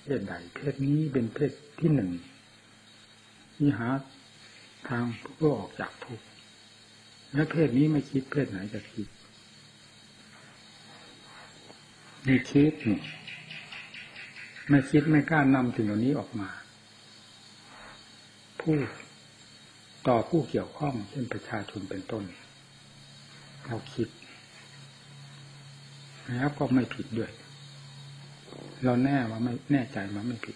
เพศใดเพศนี้เป็นเพศที่หนึ่งที่หาทางเพื่อออกจากทุกข์และเพศนี้ไม่คิดเพศไหนจะคิดนี่คิดนี่ไม่คิดไม่กล้านำสิ่งเหล่านี้ออกมาพูดต่อผู้เกี่ยวข้องเช่นประชาชนเป็นต้นเราคิดแล้วก็ไม่ผิดด้วยเราแน่ว่าไม่แน่ใจว่าไม่ผิด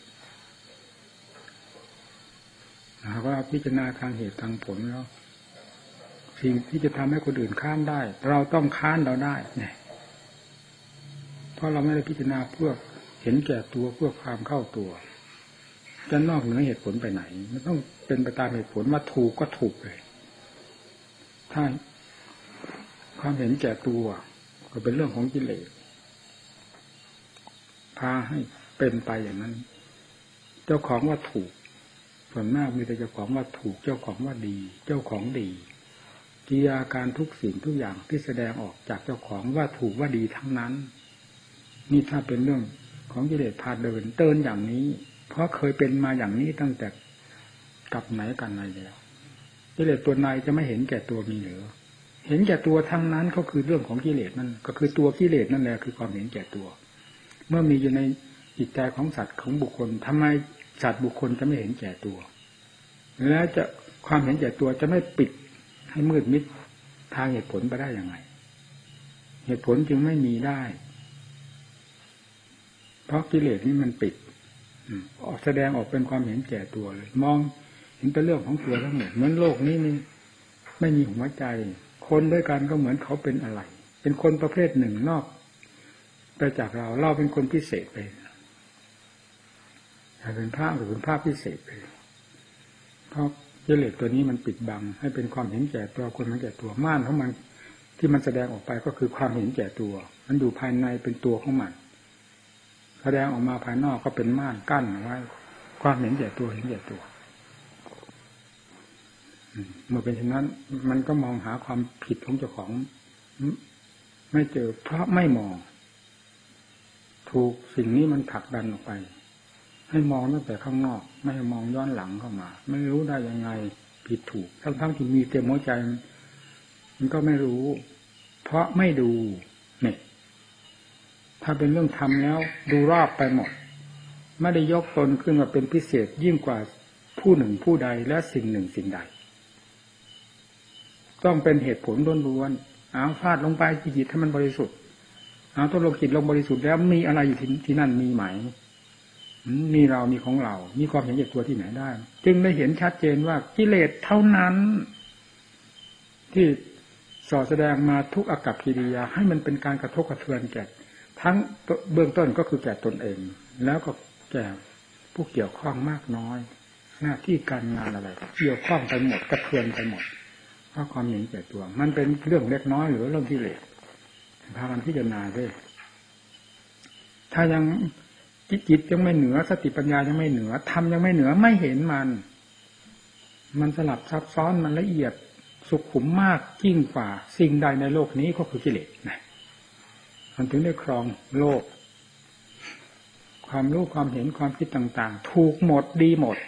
หากว่าพิจารณาทางเหตุทางผลแล้วสิ่งที่จะทำให้คนอื่นค้านได้เราต้องค้านเราได้เนี่ยเพราะเราไม่ได้พิจารณาเพื่อเห็นแก่ตัวเพื่อความเข้าตัวจะนอกเหนือเหตุผลไปไหนมันต้องเป็นไปตามเหตุผลว่าถูกก็ถูกเลยถ้าความเห็นแก่ตัวก็เป็นเรื่องของกิเลสพาให้เป็นไปอย่างนั้นเจ้าของว่าถูกส่วนมากมีแต่เจ้าของว่าถูกเจ้าของว่าดีเจ้าของดีกิริยาการทุกสิ่งทุกอย่างที่แสดงออกจากเจ้าของว่าถูกว่าดีทั้งนั้นนี่ถ้าเป็นเรื่องของกิเลสพาเดินอย่างนี้เพราะเคยเป็นมาอย่างนี้ตั้งแต่กับไหนกันไหนแล้วกิเลสตัวในจะไม่เห็นแก่ตัวมีหรือเห็นแก่ตัวทั้งนั้นก็คือเรื่องของกิเลสนั่นก็คือตัวกิเลสนั่นแหละคือความเห็นแก่ตัวเมื่อมีอยู่ในจิตใจของสัตว์ของบุคคลทำไมสัตว์บุคคลจะไม่เห็นแก่ตัวแล้วจะความเห็นแก่ตัวจะไม่ปิดให้มืดมิดทางเหตุผลไปได้อย่างไรเหตุผลจึงไม่มีได้เพราะกิเลสนี่มันปิดออกแสดงออกเป็นความเห็นแก่ตัวเลยมองเห็นเป็นเรื่องของตัวทั้งหมดเหมือนโลกนี้นี่ไม่มีหัวใจคนด้วยกันก็เหมือนเขาเป็นอะไรเป็นคนประเภทหนึ่งนอกไปจากเราเป็นคนพิเศษไปเป็นพระหรือเป็นพระพิเศษไปเพราะกิเลสตัวนี้มันปิดบังให้เป็นความเห็นแก่ตัวคนมันแก่ตัวม่านของมันที่มันแสดงออกไปก็คือความเห็นแก่ตัวมันอยู่ภายในเป็นตัวของมันแสดงออกมาภายนอกก็เป็นม่านกั้นไว้ความเห็นแก่ตัวเห็นแก่ตัวเมื่อเป็นเช่นนั้นมันก็มองหาความผิดของเจ้าของไม่เจอเพราะไม่มองถูกสิ่งนี้มันผลักดันออกไปให้มองตั้งแต่ข้างนอกไม่ให้มองย้อนหลังเข้ามาไม่รู้ได้ยังไงผิดถูกทั้งที่มีเต็มหัวใจมันก็ไม่รู้เพราะไม่ดูเนี่ยถ้าเป็นเรื่องธรรมแล้วดูรอบไปหมดไม่ได้ยกตนขึ้นมาเป็นพิเศษยิ่งกว่าผู้หนึ่งผู้ใดและสิ่งหนึ่งสิ่งใดต้องเป็นเหตุผลล้วนๆเอาฟาดลงไปจิตให้มันบริสุทธิ์เอาตัวลงจิตลงบริสุทธิ์แล้วมีอะไรอยู่ที่นั่นมีไหมมีเรามีของเรามีความเห็นแก่ตัวที่ไหนได้จึงได้เห็นชัดเจนว่ากิเลสเท่านั้นที่ส่อแสดงมาทุกอากัปกิริยาให้มันเป็นการกระทบกระเทือนแก่ทั้งเบื้องต้นก็คือแก่ตนเองแล้วก็แก่ผู้เกี่ยวข้องมากน้อยหน้าที่การงานอะไรเกี่ยวข้องไปหมดกระเทือนไปหมดเพราะความเห็นแก่ตัวมันเป็นเรื่องเล็กน้อยหรือเรื่องกิเลสพากันพิจารณาด้วยถ้ายังจิตยังไม่เหนือสติปัญญายังไม่เหนือธรรมยังไม่เหนือไม่เห็นมันสลับซับซ้อนมันละเอียดสุขุมมากยิ่งกว่าสิ่งใดในโลกนี้ก็คือกิเลสนะมันถึงได้ครองโลกความรู้ความเห็นความคิดต่างๆถูกหมดดีหมด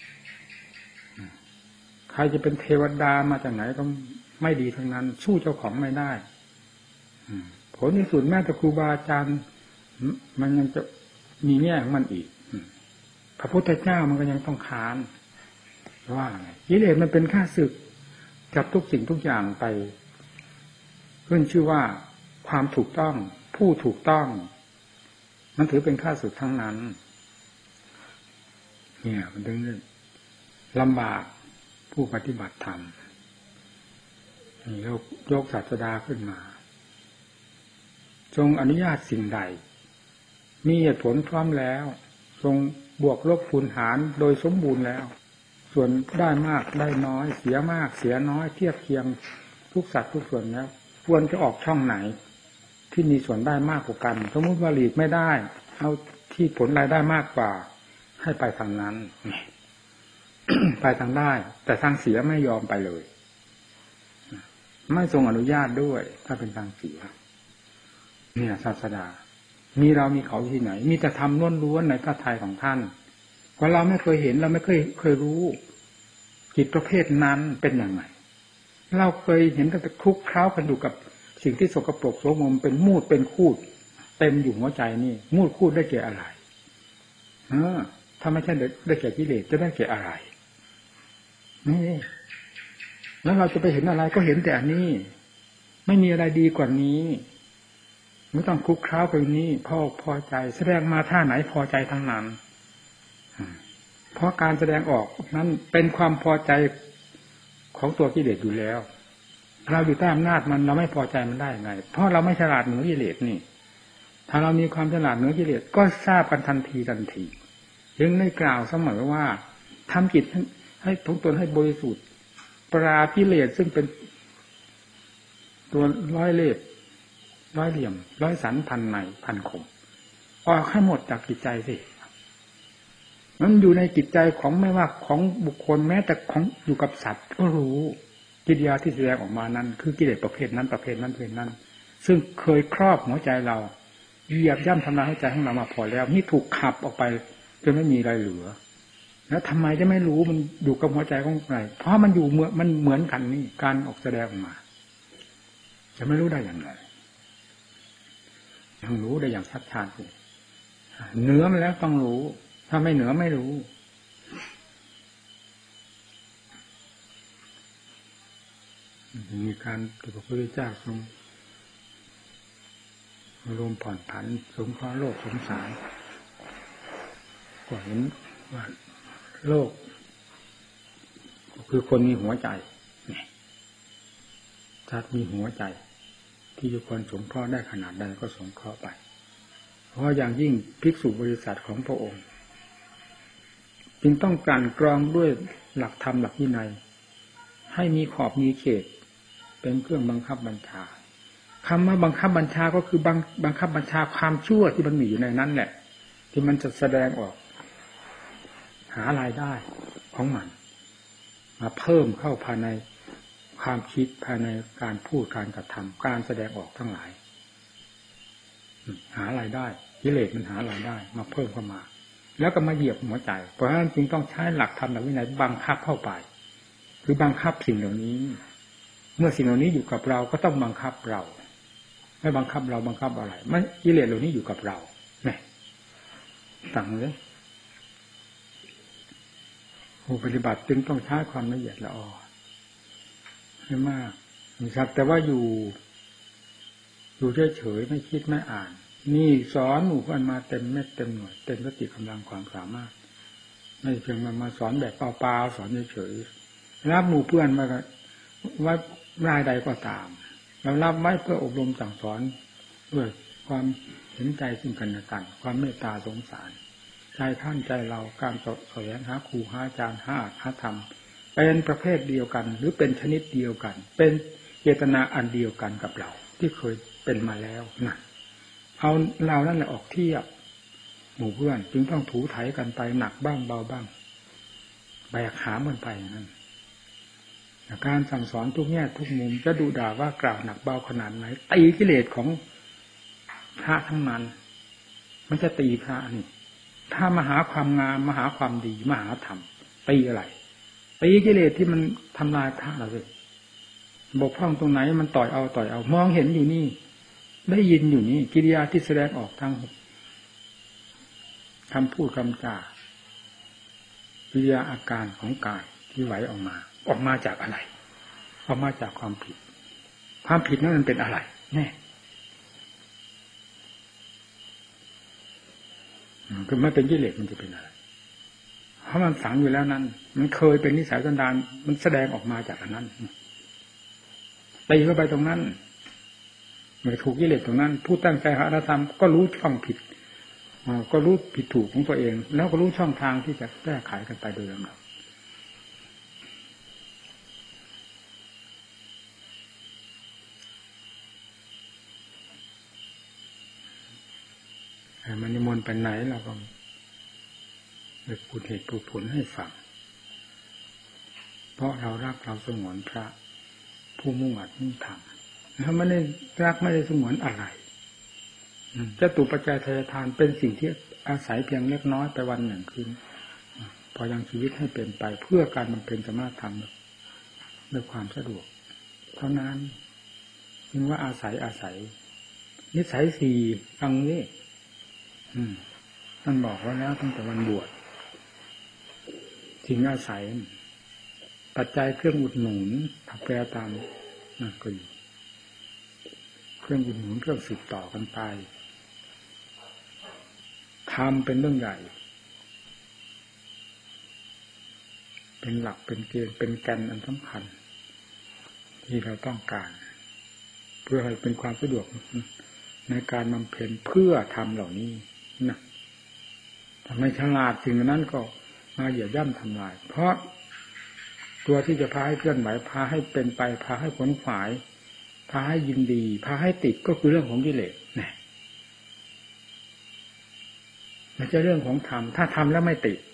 ใครจะเป็นเทวดามาจากไหนก็ไม่ดีทั้งนั้นสู้เจ้าของไม่ได้ผลที่สุดแม้แต่ครูบาอาจารย์มันยังจะมีแง่ของมันอีกพระพุทธเจ้ามันก็ยังต้องค้านว่ากิเลสมันเป็นข้าศึกจับทุกสิ่งทุกอย่างไปขึ้นชื่อว่าความถูกต้องผู้ถูกต้องมันถือเป็นข้าศึกทั้งนั้นเนี่ยมันถึงลำบากผู้ปฏิบัติธรรมนี่ยกศาสดาขึ้นมาจงอนุญาตสิ่งใดมีเหตุผลพร้อมแล้วทรงบวกลบคูณหารโดยสมบูรณ์แล้วส่วนได้มากได้น้อยเสียมากเสียน้อยเทียบเคียงทุกสัตว์ทุกส่วนแล้วควรจะออกช่องไหนที่มีส่วนได้มากกว่ากันสมมติว่าหลีกไม่ได้เอาที่ผลรายได้มากกว่าให้ไปทางนั้น ไปทางได้แต่ทางเสียไม่ยอมไปเลยไม่ทรงอนุญาตด้วยถ้าเป็นทางเสียเนี่ยศาสดามีเรามีเขาที่ไหนมีแต่ธรรมล้วนๆในพระทัยของท่านเพราะเราไม่เคยเห็นเราไม่เคยรู้จิตประเภทนั้นเป็นอย่างไรเราเคยเห็นแต่คลุกเคล้ากันอยู่กับสิ่งที่สกปรกโสมมเป็นมูดเป็นคูดเต็มอยู่หัวใจนี่มูดคูดได้แก่อะไรถ้าไม่ใช่ได้แก่กิเลสจะได้แก่อะไรนี่แล้วเราจะไปเห็นอะไรก็เห็นแต่อันนี้ไม่มีอะไรดีกว่านี้ไม่ต้องคลุกเคล้ากับนี้พอใจแสดงมาท่าไหนพอใจทั้งนั้นเพราะการแสดงออกนั้นเป็นความพอใจของตัวกิเลสอยู่แล้วเราอยู่ใต้อำนาจมันเราไม่พอใจมันได้ไงเพราะเราไม่ฉลาดเหนือกิเลสนี่ถ้าเรามีความฉลาดเหนือกิเลสก็ทราบกันทันทีจึงได้กล่าวเสมอว่าทำจิตให้ของตนให้บริสุทธิ์ปราบกิเลสซึ่งเป็นตัวร้อยเล่ห์ร้อยเหลี่ยมร้อยสันพันในพันคมออกให้หมดจากจิตใจสิมันอยู่ในจิตใจของไม่ว่าของบุคคลแม้แต่ของอยู่กับสัตว์ก็รู้กิริยาที่แสดงออกมานั้นคือกิเลสประเภทนั้นประเภทนั้นซึ่งเคยครอบหัวใจเราเหยียบย่ำทำลายหัวใจของเรามาพอแล้วนี่ถูกขับออกไปจนไม่มีอะไรเหลือแล้วทำไมจะไม่รู้มันอยู่กับหัวใจของใครเพราะมันอยู่มันเหมือนกันนี่การออกแสดงออกมาจะไม่รู้ได้อย่างไรต้องรู้ได้อย่างชัดชาญสิเหนือมันแล้วต้องรู้ถ้าไม่เหนือไม่รู้มีการที่พระพุทธเจ้าทรงรวมผ่อนผันสงเคราะห์โลกสงสารก็เห็นว่าโลกคือคนมีหัวใจถ้ามีหัวใจที่จะควรสงเคราะห์ได้ขนาดใดก็สงเคราะห์ไปเพราะอย่างยิ่งภิกษุบริษัทของพระองค์จึงต้องกลั่นกรองด้วยหลักธรรมหลักวินัยให้มีขอบมีเขตเป็นเครื่องบังคับบัญชาคำว่าบังคับบัญชาก็คือบังคับบัญชาความชั่วที่มันมีอยู่ในนั้นแหละที่มันจะแสดงออกหารายได้ของมันมาเพิ่มเข้าภายในความคิดภายในการพูดการกระทำการแสดงออกทั้งหลายหารายได้กิเลสมันหารายได้มาเพิ่มเข้ามาแล้วก็มาเหยียบหัวใจเพราะฉะนั้นจึงต้องใช้หลักธรรมหลักวินัยบังคับเข้าไปคือบังคับสิ่งเหล่านี้เมื่อสิ่งเหล่านี้อยู่กับเราก็ต้องบังคับเราไม่บังคับเราบังคับอะไรไม่กิเลสเหล่านี้อยู่กับเราเนี่ยต่างเลยผู้ปฏิบัติจึงต้องใช้ความละเอียดละออให้มากนะครับแต่ว่าอยู่เฉยๆไม่คิดไม่อ่านนี่สอนหมู่เพื่อนมาเต็มเม็ดเต็มหน่วยเต็มสติกำลังความสามารถไม่เพียงมาสอนแบบเปล่าๆสอนเฉยๆรับหมู่เพื่อนมาว่ารายใดก็ตามเรารับไว้เพื่ออบรมสั่งสอนด้วยความเห็นใจซึ่งกันและกันความเมตตาสงสารใจท่านใจเราการสแสวงหาครูหาอาจารย์หาธรรมเป็นประเภทเดียวกันหรือเป็นชนิดเดียวกันเป็นเจตนาอันเดียวกันกับเราที่เคยเป็นมาแล้วนะเอาเรานั่นแหละออกเทียบหมู่เพื่อนจึงต้องถูไถกันไปหนักบ้างเบาบ้างแบกหามกันไปนั่นการสั่งสอนทุกแง่ทุกมุมจะดูด่าว่ากล่าวหนักเบาขนาดไหนตีกิเลสของพระทั้งนั้นมันจะตีพระนี่ถ้ามาหาความงามมาหาความดีมาหาธรรมตีอะไรตีกิเลสที่มันทำลายพระเราเลยบกพร่องตรงไหนมันต่อยเอามองเห็นอยู่นี่ได้ยินอยู่นี่กิริยาที่แสดงออกทางคำพูดคำจากิริยาอาการของกายที่ไหวออกมาจากอะไรออกมาจากความผิดนั้นมันเป็นอะไรแน่คือไม่เป็นกิเลสมันจะเป็นอะไรเพราะมันฝังอยู่แล้วนั้นมันเคยเป็นนิสัยสันดานมันแสดงออกมาจากอันนั้นตีเข้าไปตรงนั้นเมื่อถูกกิเลสตรงนั้นผู้ตั้งใจหาธรรมก็รู้ช่องผิดก็รู้ผิดถูกของตัวเองแล้วก็รู้ช่องทางที่จะแก้ไขกันไปโดยลำดับมันนิมนต์ไปไหนเราก็เลยพูดเหตุพูดผลให้ฟังเพราะเรารักเราสงวนพระผู้มุ่งอัดมุ่งทำแล้วไม่ได้รักไม่ได้สงวนอะไรจตุปัจจัยทายทานเป็นสิ่งที่อาศัยเพียงเล็กน้อยไปวันหนึ่งคืนพอยังชีวิตให้เป็นไปเพื่อการบำเพ็ญสมถะด้วยความสะดวกเท่านั้นจึงว่าอาศัยนิสัยสี่ฟังนี้ท่านบอกไว้แล้วตั้งแต่วันบวชสิ่งอาศัยปัจจัยเครื่องอุดหนุนถักแปรตามนั่นก็อยู่เครื่องอุดหนุนเครื่องสืบต่อกันไปทำเป็นเรื่องใหญ่เป็นหลักเป็นเกณฑ์เป็นแกนอันสำคัญที่เราต้องการเพื่อให้เป็นความสะดวกในการบำเพ็ญเพื่อทำเหล่านี้นะทำให้ฉลาดสิ่งนั้นก็มาเหยียบย่ำทำลายเพราะตัวที่จะพาให้เคลื่อนไหวพาให้เป็นไปพาให้ขวนขวายพาให้ยินดีพาให้ติดก็คือเรื่องของกิเลสนะไม่ใช่เรื่องของธรรมถ้าทำแล้วไม่ติด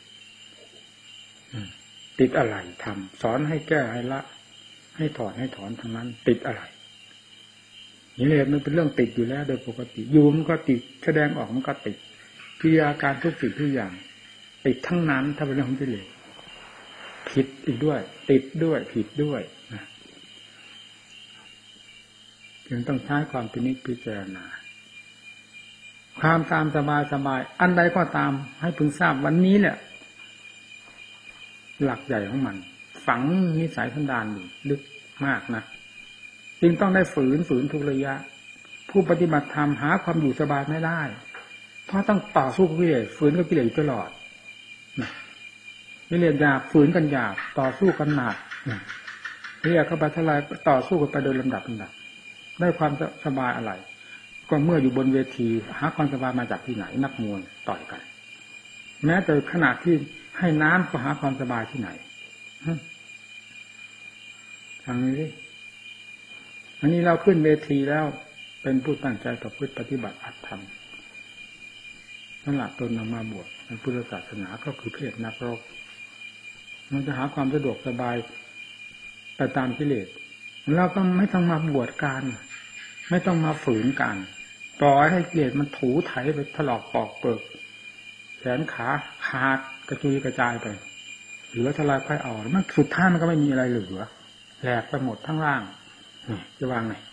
ติดอะไรทำสอนให้แก้ให้ละให้ถอนให้ถอนทั้งนั้นติดอะไรกิเลสมันเป็นเรื่องติดอยู่แล้วโดยปกติอยู่มันก็ติดแสดงออกมันก็ติดกิริยาการทุกสิ่งทุกอย่างติดทั้งนั้นถ้าเป็นเรื่องของกิเลสผิดอีกด้วยติดด้วยผิดด้วยนะจึงต้องใช้ความพิจารณาความตามสบายอันใดก็ตามให้พึงทราบวันนี้แหละหลักใหญ่ของมันฝังนิสัยสันดานอยู่ลึกมากนะจึงต้องได้ฝืนทุกระยะผู้ปฏิบัติธรรมหาความอยู่สบายไม่ได้เพราะต้องต่อสู้กับกิเลสฝืนกับกิเลสอยู่ตลอดกิเลสหยาบฝืนกันหยาบต่อสู้กันหนักเรียกเข้าไปทลายต่อสู้กันไปโดยลำดับได้ความสบายอะไรก็เมื่ออยู่บนเวทีหาความสบายมาจากที่ไหนนักมวยต่อยกันแม้แต่ขณะที่ให้น้ำก็หาความสบายที่ไหนทางนี้อันนี้เราขึ้นเวทีแล้วเป็นผู้ตั้งใจต่อพฤติปฏิบัติอัตธรรมนั่นแหละตนนำมาบวชในพุทธศาสนาก็คือเพศนักรบมันจะหาความสะดวกสบายไปตามกิเลสเราก็ไม่ต้องมาบวชกันไม่ต้องมาฝืนกันปล่อยให้กิเลสมันถูไถไปถลอกปอกเปิกแขนขาขาดกระจุยกระจายไปหรือว่าทลายค่อยอ่อนมันสุดท้ายมันก็ไม่มีอะไรเหลือแหลกไปหมดทั้งล่างนี่จะวางไง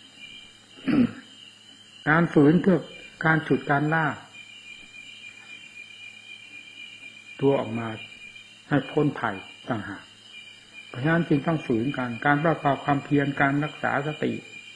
การฝืนเพื่อการฉุดการล่าตัวออกมาให้พ้นภัยต่างหากเพราะฉะนั้นจึงต้องฝืนการประกอบความเพียรการรักษาสติ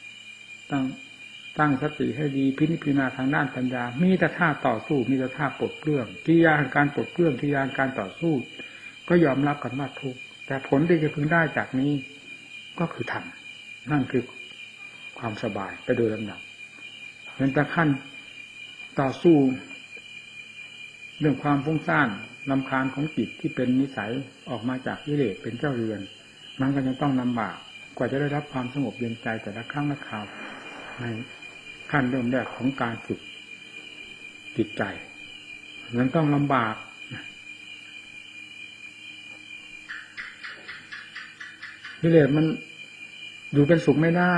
ตั้งสติให้ดีพิจารณาทางด้านปัญญามีแต่ท่าต่อสู้มีแต่ท่าปลดเปลื้องกิริยาการปลดเปลื้องกิริยาการต่อสู้ก็ยอมรับกันว่าทุกข์แต่ผลที่จะพึงได้จากนี้ก็คือธรรมนั่นคือความสบายไปโดยลำดับเป็นแต่ขั้นต่อสู้เรื่องความฟุ้งซ่านรำคาญของจิตที่เป็นนิสัยออกมาจากกิเลสเป็นเจ้าเรือนมันก็ยังต้องลำบากกว่าจะได้รับความสงบเย็นใจแต่ละครั้งละคราวในขั้นเริ่มแรกของการฝึกจิตใจมันต้องลำบากกิเลสมันอยู่เป็นสุขไม่ได้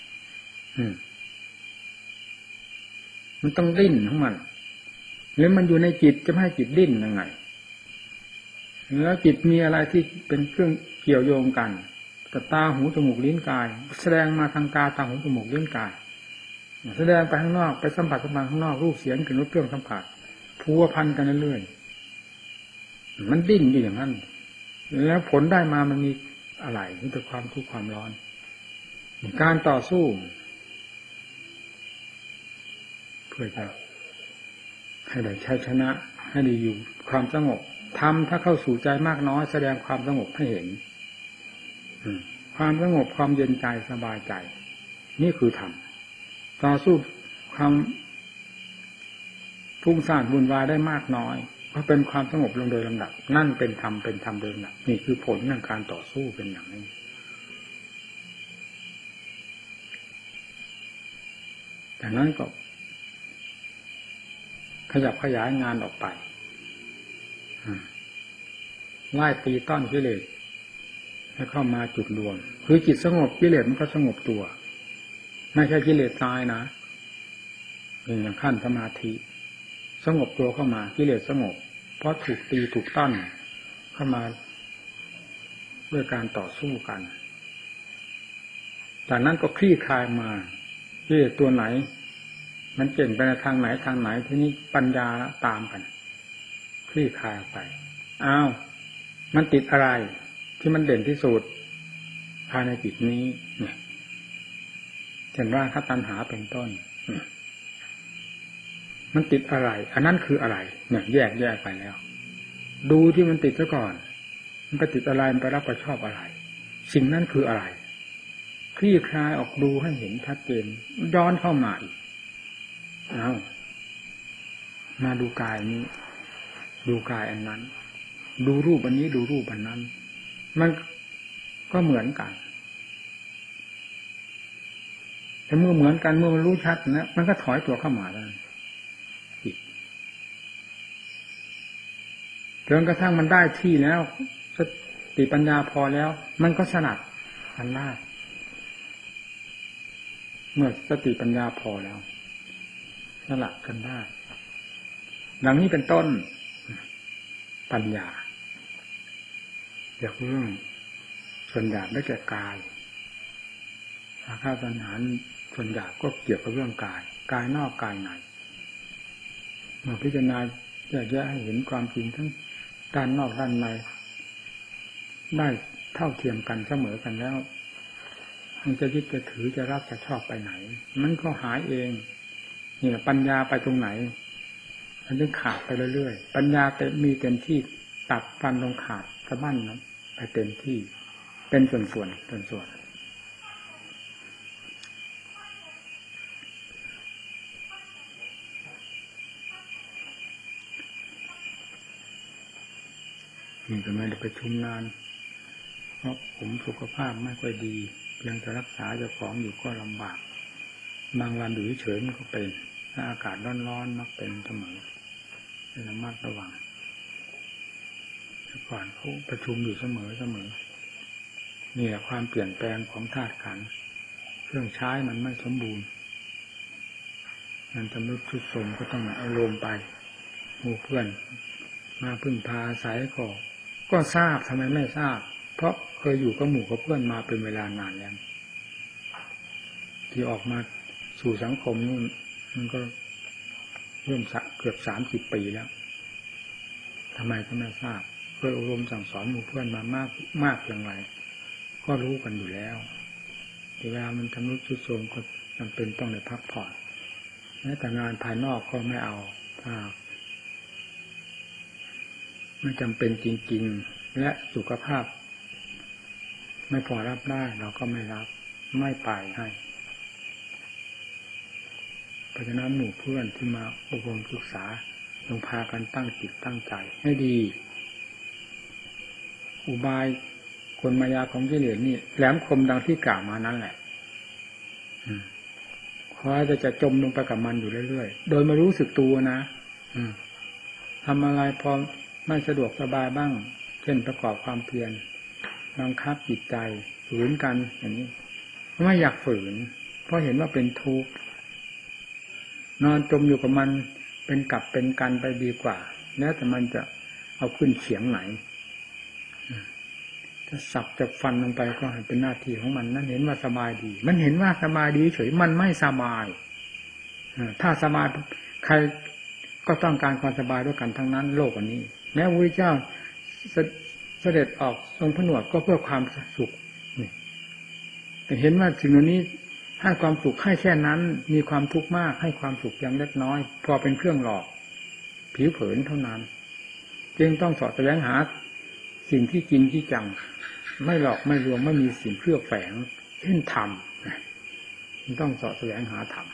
มันต้องดิ้นของมันแล้วมันอยู่ในจิตจะไม่ให้จิตดิ้นยังไงแล้วจิตมีอะไรที่เป็นเครื่องเกี่ยวโยงกันกับตาหูจมูกลิ้นกายแสดงมาทางตาหูจมูกลิ้นกายแสดงไปข้างนอกไปสัมผัสกับข้างนอกรูปเสียงกลิ่นรสเครื่องสัมผัสพัวพันกันเรื่อยๆมันดิ้นอยู่อย่างนั้นแล้วผลได้มามันมีอะไรนี่เป็นความทุกข์ความร้อนการต่อสู้เพื่อจะให้ได้ชัยชนะให้ได้อยู่ความสงบทำถ้าเข้าสู่ใจมากน้อยแสดงความสงบให้เห็นความสงบความเย็นใจสบายใจนี่คือธรรมต่อสู้ความฟุ้งซ่านวุ่นวายได้มากน้อยก็เป็นความสงบลงโดยลำดับนั่นเป็นธรรมโดยลำดับนี่คือผลของการต่อสู้เป็นอย่างนี้จากนั้นก็ขยับขยายงานออกไปไล่ตีต้อนกิเลสให้เข้ามาจุดรวมคือจิตสงบกิเลสมันก็สงบตัวไม่ใช่กิเลสตายนะอย่างขั้นสมาธิสงบตัวเข้ามากิเลสสงบเพราะถูกตีถูกต้อนเข้ามาด้วยการต่อสู้กันจากนั้นก็คลี่คลายมากิเลสตัวไหนมันเก่งไปในทางไหนทีนี้ปัญญาตามกันคลี่คลายไปอ้าวมันติดอะไรที่มันเด่นที่สุดภายในจิตนี้เนี่ยเช่นว่าถ้าตัณหาเป็นต้นมันติดอะไรอันนั้นคืออะไรเนี่ยแยกไปแล้วดูที่มันติดซะก่อนมันไปติดอะไรมันไปรับผิดชอบอะไรสิ่งนั้นคืออะไรคลี่คลายออกดูให้เห็นชัดเจนย้อนเข้ามาอีกเอามาดูกายนี้ดูกายอันนั้นดูรูปอันนี้ดูรูปอันนั้นมันก็เหมือนกันแต่เมื่อเหมือนกันเมื่อมันรู้ชัดนะมันก็ถอยตัวเข้ามาแล้วจนกระทั่งมันได้ที่แล้วสติปัญญาพอแล้วมันก็สลัดกันได้เมื่อสติปัญญาพอแล้วสลัดกันได้ดังนี้เป็นต้นปัญญาเกี่ยวกับเรื่องส่วนหยาบได้แก่กายอาคาตัณหาส่วนหยาบก็เกี่ยวกับเรื่องกายนอกกายในเมื่อพิจารณาแยกแยะให้เห็นความจริงทั้งด้านนอกด้านในได้เท่าเทียมกันเสมอกันแล้วมันจะยึดจะถือจะรับจะชอบไปไหนมันก็หายเองนี่ปัญญาไปตรงไหนมันจึงขาดไปเรื่อยๆปัญญามีเต็มที่ตัดฟันลงขาดสะบั้นไปเต็มที่เป็นส่วนนี่ก็ไม่ได้ไปชุมนานเพราะผมสุขภาพไม่ค่อยดีเพียงจะรักษาเจ้าของอยู่ก็ลำบากบางวันอยู่เฉยมันก็เป็นถ้าอากาศร้อนๆมักเป็นเสมอเป็นระมัดระวังก่อนเขาประชุมอยู่เสมอนี่แหละความเปลี่ยนแปลงของธาตุขันธ์เครื่องใช้มันไม่สมบูรณ์มันจะไม่ทุดโทรมก็ต้องเอาลมไปหมู่เพื่อนมาพึ่งพาอาศัยก็ทราบทำไมไม่ทราบเพราะเคยอยู่กับหมู่กับเพื่อนมาเป็นเวลานานแล้วที่ออกมาสู่สังคมนี่มันก็เริ่มเกือบ30 ปีแล้วทำไมก็ไม่ทราบเคยอบรมสั่งสอนหมู่เพื่อนมามากอย่างไรก็รู้กันอยู่แล้วเวลามันทำรุดทรุดโทรมก็จำเป็นต้องได้พักผ่อนแม้แต่งานภายนอกก็ไม่เอาถ้าไม่จำเป็นจริงๆและสุขภาพไม่พอรับได้เราก็ไม่รับไม่ไปให้เพราะฉะนั้นหมู่เพื่อนที่มาอบรมศึกษาลงพากันตั้งจิตตั้งใจให้ดีอุบายกลมายาของกิเลสนี่แหลมคมดังที่กล่าวมานั้นแหละคอยจะจมลงไปกับมันอยู่เรื่อยๆโดยไม่รู้สึกตัวนะทำอะไรพอไม่สะดวกสบายบ้างเช่นประกอบความเพียรบังคับจิตใจฝืนกันอย่างนี้ไม่อยากฝืนเพราะเห็นว่าเป็นทุกข์นอนจมอยู่กับมันเป็นกลับเป็นกันไปดีกว่าแล้วแต่มันจะเอาขึ้นเขียงไหนจะสับจะฟันลงไปก็เป็นหน้าที่ของมันนั่นเห็นว่าสบายดีมันเห็นว่าสบายดีเฉยมันไม่สบายถ้าสบายใครก็ต้องการความสบายด้วยกันทั้งนั้นโลกอันนี้แม้พระพุทธเจ้าเสด็จออกทรงผนวดก็เพื่อความสุขนี่แต่เห็นว่าสิ่งนี้ให้ความสุขให้แค่นั้นมีความทุกข์มากให้ความสุขอย่างเล็กน้อยพอเป็นเครื่องหลอกผิวเผินเท่านั้นจึงต้องเสาะแสวงหาสิ่งที่จริงที่จังไม่หลอกไม่ลวงไม่มีสิ่งเคลือบแฝงเช่นธรรมต้องเสาะแสวงหาธรรม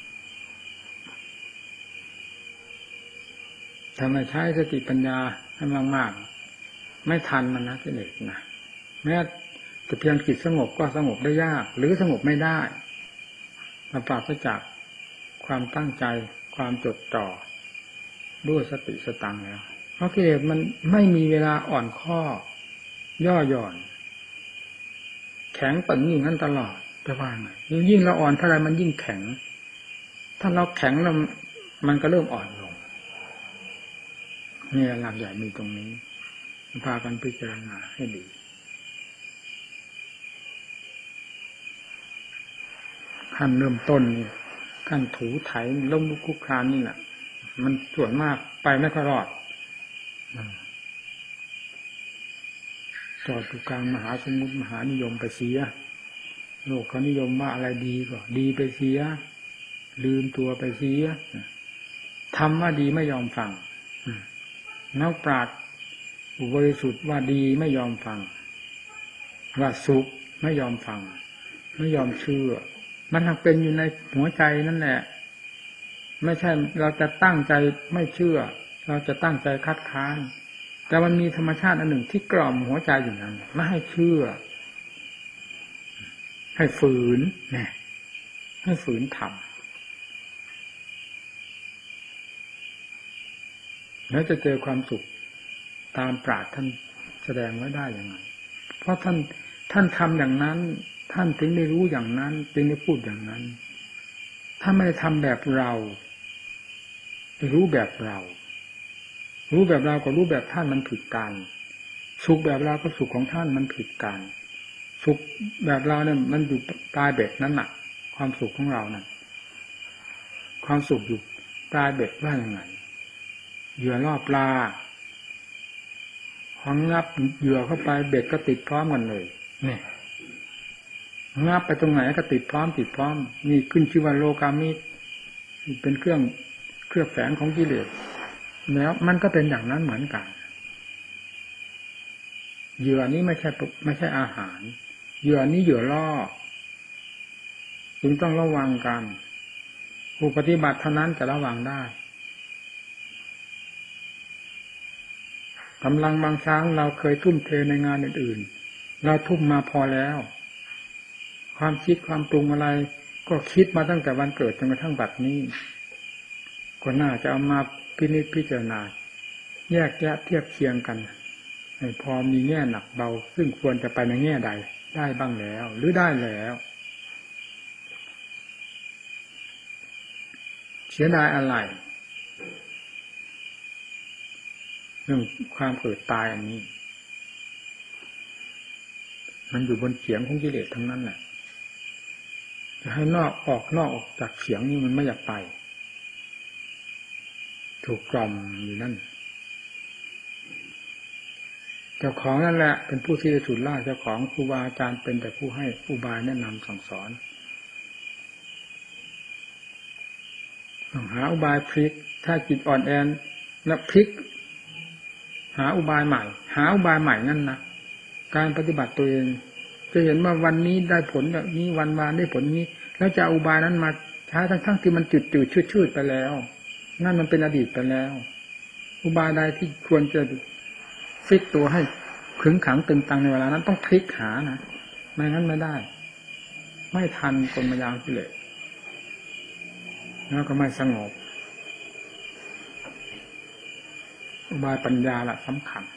ทำไมใช้สติปัญญาให้มากๆไม่ทันมันนะกิเลสนะแม้แต่เพียงจิตสงบก็สงบได้ยากหรือสงบไม่ได้ปราศจากความตั้งใจความจดจ่อด้วยสติสตังแล้วเพราะกิเลสมันไม่มีเวลาอ่อนข้อย่อหย่อนแข็งตึงอย่างนั้นตลอดจะว่าไงยิ่งเราอ่อนเท่าไรมันยิ่งแข็งถ้าเราแข็งแล้วมันก็เริ่มอ่อนลงนี่หลักใหญ่มีตรงนี้พากันพิจารณาให้ดีขั้นเริ่มต้นนี่ขั้นถูไถล้มลุกคลุกคลานนี่แหละมันส่วนมากไปไม่ค่อยรอดจอดอยู่กลางมหาสมุทรมหานิยมไปเสียโลกเขานิยมว่าอะไรดีก็ดีไปเสียลืมตัวไปเสียทำว่าดีไม่ยอมฟังนักปราชญ์ผู้บริสุทธิ์ว่าดีไม่ยอมฟังว่าสุขไม่ยอมฟังไม่ยอมเชื่อมันทั้งเป็นอยู่ในหัวใจนั่นแหละไม่ใช่เราจะตั้งใจไม่เชื่อเราจะตั้งใจคัดค้านแต่มันมีธรรมชาติอันหนึ่งที่กล่อมหัวใจอยู่นั้นไม่ให้เชื่อให้ฝืนเนี่ยให้ฝืนทำแล้วจะเจอความสุขตามปราชญ์ท่านแสดงไว้ได้ยังไงเพราะท่านทำอย่างนั้นท่านถึงได้รู้อย่างนั้นจึงได้พูดอย่างนั้นถ้าไม่ได้ทำแบบเรารู้แบบเรารู้แบบเรากับรู้แบบท่านมันผิดกันสุขแบบเรากับสุขของท่านมันผิดกันสุขแบบเราเนี่ยมันอยู่ปลายเบ็ดนั่นน่ะความสุขของเรานั่นความสุขอยู่ปลายเบ็ดว่าอย่างไงเหยื่อล่อปลาพองับเหยื่อเข้าไปเบ็ดก็ติดพร้อมกันเลยนี่งับไปตรงไหนก็ติดพร้อมนี่ขึ้นชื่อว่าโลกามิเป็นเครื่องแฝงของกิเลสแล้วมันก็เป็นอย่างนั้นเหมือนกันเหยื่อนี้ไม่ใช่อาหารเหยื่อนี้เหยื่อล่อจึงต้องระวังกันผู้ปฏิบัติเท่านั้นจะระวังได้กำลังบางครั้งเราเคยทุ่มเทในงานอื่นๆเราทุ่มมาพอแล้วความคิดความปรุงอะไรก็คิดมาตั้งแต่วันเกิดจนกระทั่งบัดนี้ก็น่าจะเอามาพินิจพิจารณาแยกแยะเทียบเคียงกันให้พอมีแง่หนักเบาซึ่งควรจะไปในแง่ใดได้บ้างแล้วหรือได้แล้วเสียดายอะไรเรื่องความเกิดตายอันนี้มันอยู่บนเขียงของกิเลสทั้งนั้นแหละจะให้นอกออกจากเขียงนี้มันไม่อยากไปถูกกล่อมอยู่นั่นเจ้าของนั่นแหละเป็นผู้ที่สุดล่าเจ้าของครูบาอาจารย์เป็นแต่ผู้ให้อุบายแนะนำสั่งสอนหาอุบายพลิกถ้าจิตอ่อนแอแล้วพลิกหาอุบายใหม่นั่นนะการปฏิบัติตัวเองจะเห็นว่าวันนี้ได้ผลแบบนี้วันวานได้ผลนี้แล้วจะอุบายนั้นมาใช้ทั้งที่มันจืดชืดไปแล้วนั่นมันเป็นอดีตไปแล้วอุบายใดที่ควรจะฟิกตัวให้ขึงขังตึงตังในเวลานั้นต้องพลิกหานะไม่งั้นไม่ได้ไม่ทันกลมายามกิเลสแล้วก็ไม่สงบอุบายปัญญาละสำคัญ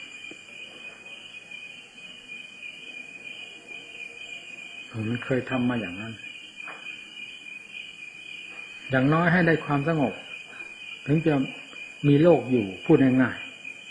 มันเคยทำมาอย่างนั้นอย่างน้อยให้ได้ความสงบถึงจะมีโลกอยู่พูดง่าย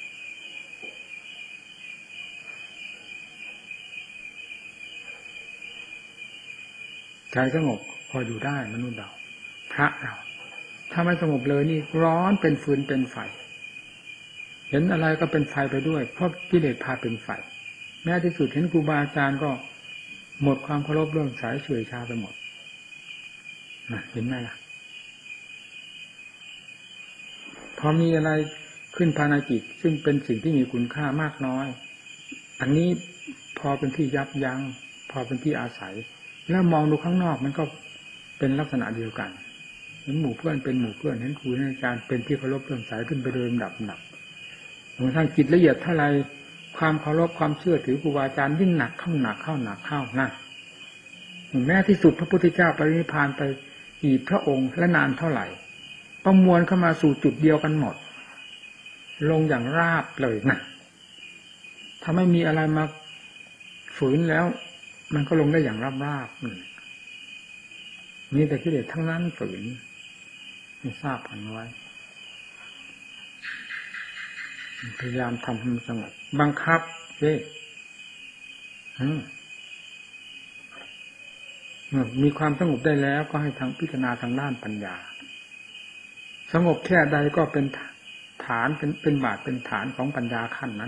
ๆใจสงบพออยู่ได้มนุษย์เราพระเราถ้าไม่สงบเลยนี่ร้อนเป็นฟืนเป็นไฟเห็นอะไรก็เป็นไฟไปด้วยเพราะกิเลสพาเป็นไฟแม้ที่สุดเห็นครูบาอาจารย์ก็หมดความเคารพเรื่องสายเฉื่อยชาไปหมดเห็นไหมล่ะพอมีอะไรขึ้นภายในจิตซึ่งเป็นสิ่งที่มีคุณค่ามากน้อยอันนี้พอเป็นที่ยับยั้งพอเป็นที่อาศัยแล้วมองดูข้างนอกมันก็เป็นลักษณะเดียวกันเห็นหมู่เพื่อนเป็นหมู่เพื่อนเห็นครูเห็นอาจารย์เป็นที่เคารพเรื่องสายขึ้นไปโดยลำดับจนกระทั่งจิตละเอียดเท่าไรความเคารพความเชื่อถือครูบาอาจารย์ยิ่งหนักเข้านะแม้ที่สุดพระพุทธเจ้าปรินิพพานไปกี่พระองค์และนานเท่าไหร่ประมวลเข้ามาสู่จุดเดียวกันหมดลงอย่างราบเลยนะถ้าไม่มีอะไรมาฝืนแล้วมันก็ลงได้อย่างราบๆนี่แต่กิเลสทั้งนั้นฝืนให้ทราบกันไว้พยายามทำให้มันสงบบังคับมีความสงบได้แล้วก็ให้ทางพิจารณาทางด้านปัญญาสงบแค่ใดก็เป็นฐานเป็นบาทเป็นฐานของปัญญาขั้นนั้น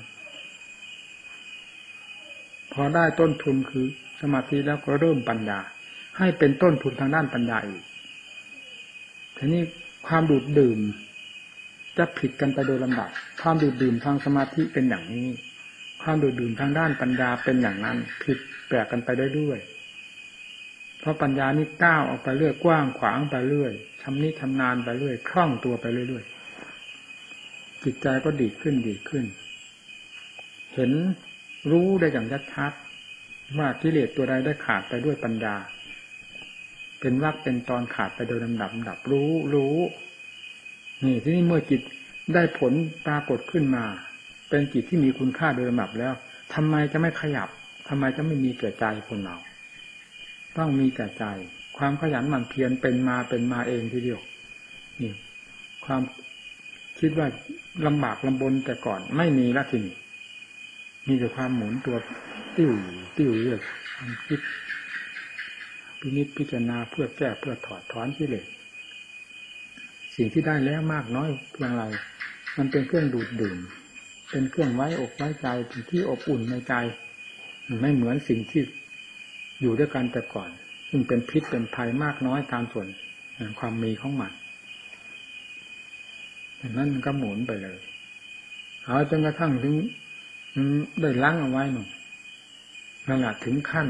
พอได้ต้นทุนคือสมาธิแล้วก็เริ่มปัญญาให้เป็นต้นทุนทางด้านปัญญาอีกทีนี้ความดูดดื่มจะผิดกันไปโดยลำดับความดูดดื่มทางสมาธิเป็นอย่างนี้ความดูดดื่มทางด้านปัญญาเป็นอย่างนั้นผิดแปลกกันไปเรื่อยๆเพราะปัญญานี่ก้าวออกไปเรื่อยกว้างขวางไปเรื่อยชำนิชำนาญไปเรื่อยคล่องตัวไปเรื่อยๆจิตใจก็ดีขึ้นเห็นรู้ได้อย่างชัดๆว่ากิเลสตัวใดได้ขาดไปด้วยปัญญาเป็นวรรคเป็นตอนขาดไปโดยลำดับรู้นี่ที่นี่เมื่อจิตได้ผลปรากฏขึ้นมาเป็นจิตที่มีคุณค่าโดยลำดับแล้วทำไมจะไม่ขยับทำไมจะไม่มีแก่ใจคนเราต้องมีแก่ใจความขยันหมั่นเพียรเป็นมาเองทีเดียวนี่ความคิดว่าลำบากลำบนแต่ก่อนไม่มีละทีนี้มีแต่ความหมุนตัวติ้วเรื่อยความคิดพินิจพิจารณาเพื่อแก้เพื่อถอดถอนกิเลสสิ่งที่ได้แล้วมากน้อยเพียงไรมันเป็นเครื่องดูดดื่มเป็นเครื่องไว้อกไว้ใจที่อบอุ่นในใจไม่เหมือนสิ่งที่อยู่ด้วยกันแต่ก่อนซึ่งเป็นพิษเป็นภัยมากน้อยตามส่วนความมีของมันดังนั้นมันก็หมุนไปเลยเอาจนกระทั่งถึงได้ล้างเอาไว้หนึ่งนั่นแหละถึงขั้น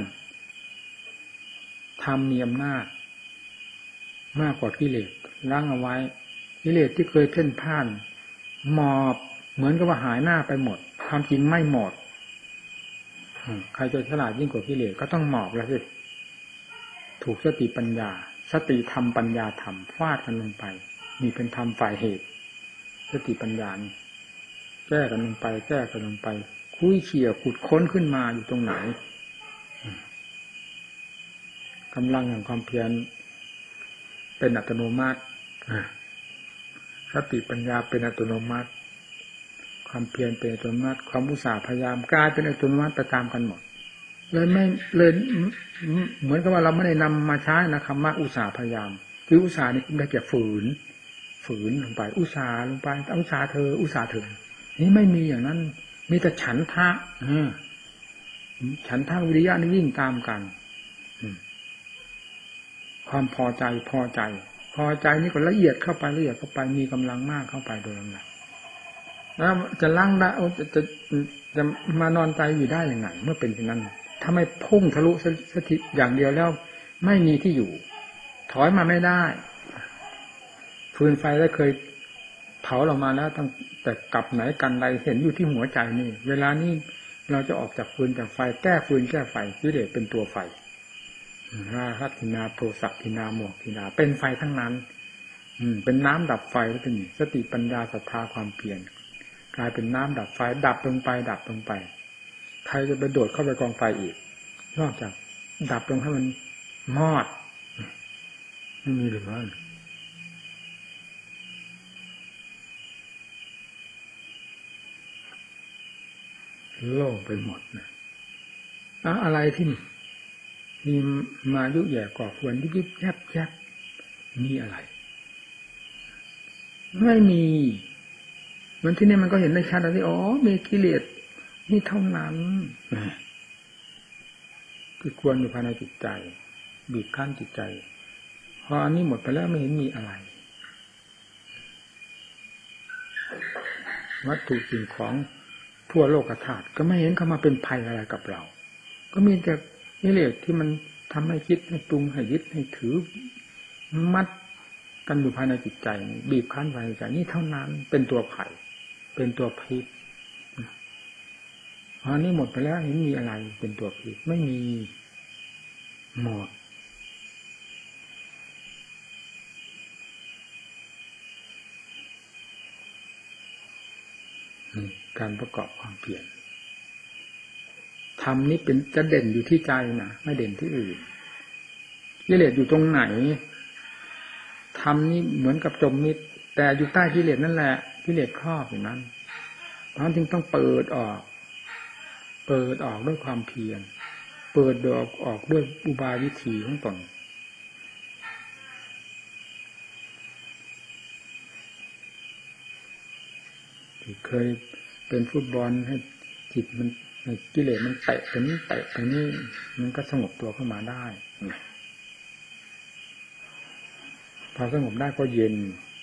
ธรรมมีอำนาจมากกว่ากิเลสล้างเอาไว้กิเลสที่เคยเพ่นพ่านหมอบเหมือนกับว่าหายหน้าไปหมดความจริงไม่หมดใครจะฉลาดยิ่งกว่ากิเลสก็ต้องหมอบแล้วสิถูกสติปัญญาสติธรรมปัญญาธรรมฟาดกันลงไปมีเป็นธรรมฝ่ายเหตุสติปัญญาแก้กันลงไปคุยเขี่ยขุดค้นขึ้นมาอยู่ตรงไหนกำลังแห่งความเพียรเป็นอัตโนมัติสติปัญญาเป็นอัตโนมัติความเพียรเป็นอัตโนมัติความอุตสาห์พยายามกลายเป็นอัตโนมัติไปตามกันหมดเลยเหมือนกับว่าเราไม่ได้นำมาใช้นะคำว่าอุตสาห์พยายามคืออุตสาห์นี่ได้แก่ฝืนลงไปอุตสาห์ลงไปอุตสาห์เธอนี่ไม่มีอย่างนั้นมีแต่ฉันทะฉันทะวิริยะนี่วิ่งตามกันความพอใจนี่ก็ละเอียดเข้าไปมีกำลังมากเข้าไปโดยลำดับแล้วจะล้างได้จะมานอนใจอยู่ได้อย่างไรเมื่อเป็นเช่นนั้นถ้าไม่พุ่งทะลุสถิตอย่างเดียวแล้วไม่มีที่อยู่ถอยมาไม่ได้ฟืนไฟได้เคยเผาเรามาแล้วตั้งแต่กลับไหนกันใดเห็นอยู่ที่หัวใจนี่เวลานี้เราจะออกจากฟืนจากไฟแก้ฟืนแก้ไฟกิเลสเป็นตัวไฟราคะทินาโทสะทินาโมหทินาเป็นไฟทั้งนั้นเป็นน้ำดับไฟแล้วเป็นสติปัญญาศรัทธาความเพียรกลายเป็นน้ำดับไฟดับลงไปใครจะไปโดดเข้าไปกองไฟอีกนอกจากดับลงให้มันมอดไม่มีเหลือโล่งไปหมดนะอะไรที่มีมายุแย่ก่อควรยิบแยบมีอะไรไม่มีมันที่นี่มันก็เห็นได้ชัดแล้วที่มีกิเลสนี่เท่านั้นคือควรอยู่ภายในจิตใจบีบคั้นจิตใจพออันนี้หมดไปแล้วไม่เห็นมีอะไรวัตถุสิ่งของทั่วโลกธาตุก็ไม่เห็นเข้ามาเป็นภัยอะไรกับเราก็มีแต่กิเลสที่มันทำให้คิดให้ปรุงให้ยึดให้ถือมัดกันอยู่ภายในจิตใจบีบคั้นภายในใจนี่เท่านั้นเป็นตัวไผ่เป็นตัวพิษอันนี้หมดไปแล้วเห็นมีอะไรเป็นตัวพิษไม่มีหมดการประกอบความเพียรธรรมนี้เป็นจะเด่นอยู่ที่ใจนะไม่เด่นที่อื่นกิเลสอยู่ตรงไหนธธรรมนี่เหมือนกับจมมิดแต่อยู่ใต้กิเลสนั่นแหละกิเลสครอบอย่างนั้นเพราะฉะนั้นจึงต้องเปิดออกด้วยความเพียรเปิดออกด้วยอุบายวิธีของตนที่เคยเป็นฟุตบอลให้จิตมันกิเลสมันเตะไปนี้เตะไปนี้มันก็สงบตัวเข้ามาได้พอสงบได้ก็เย็น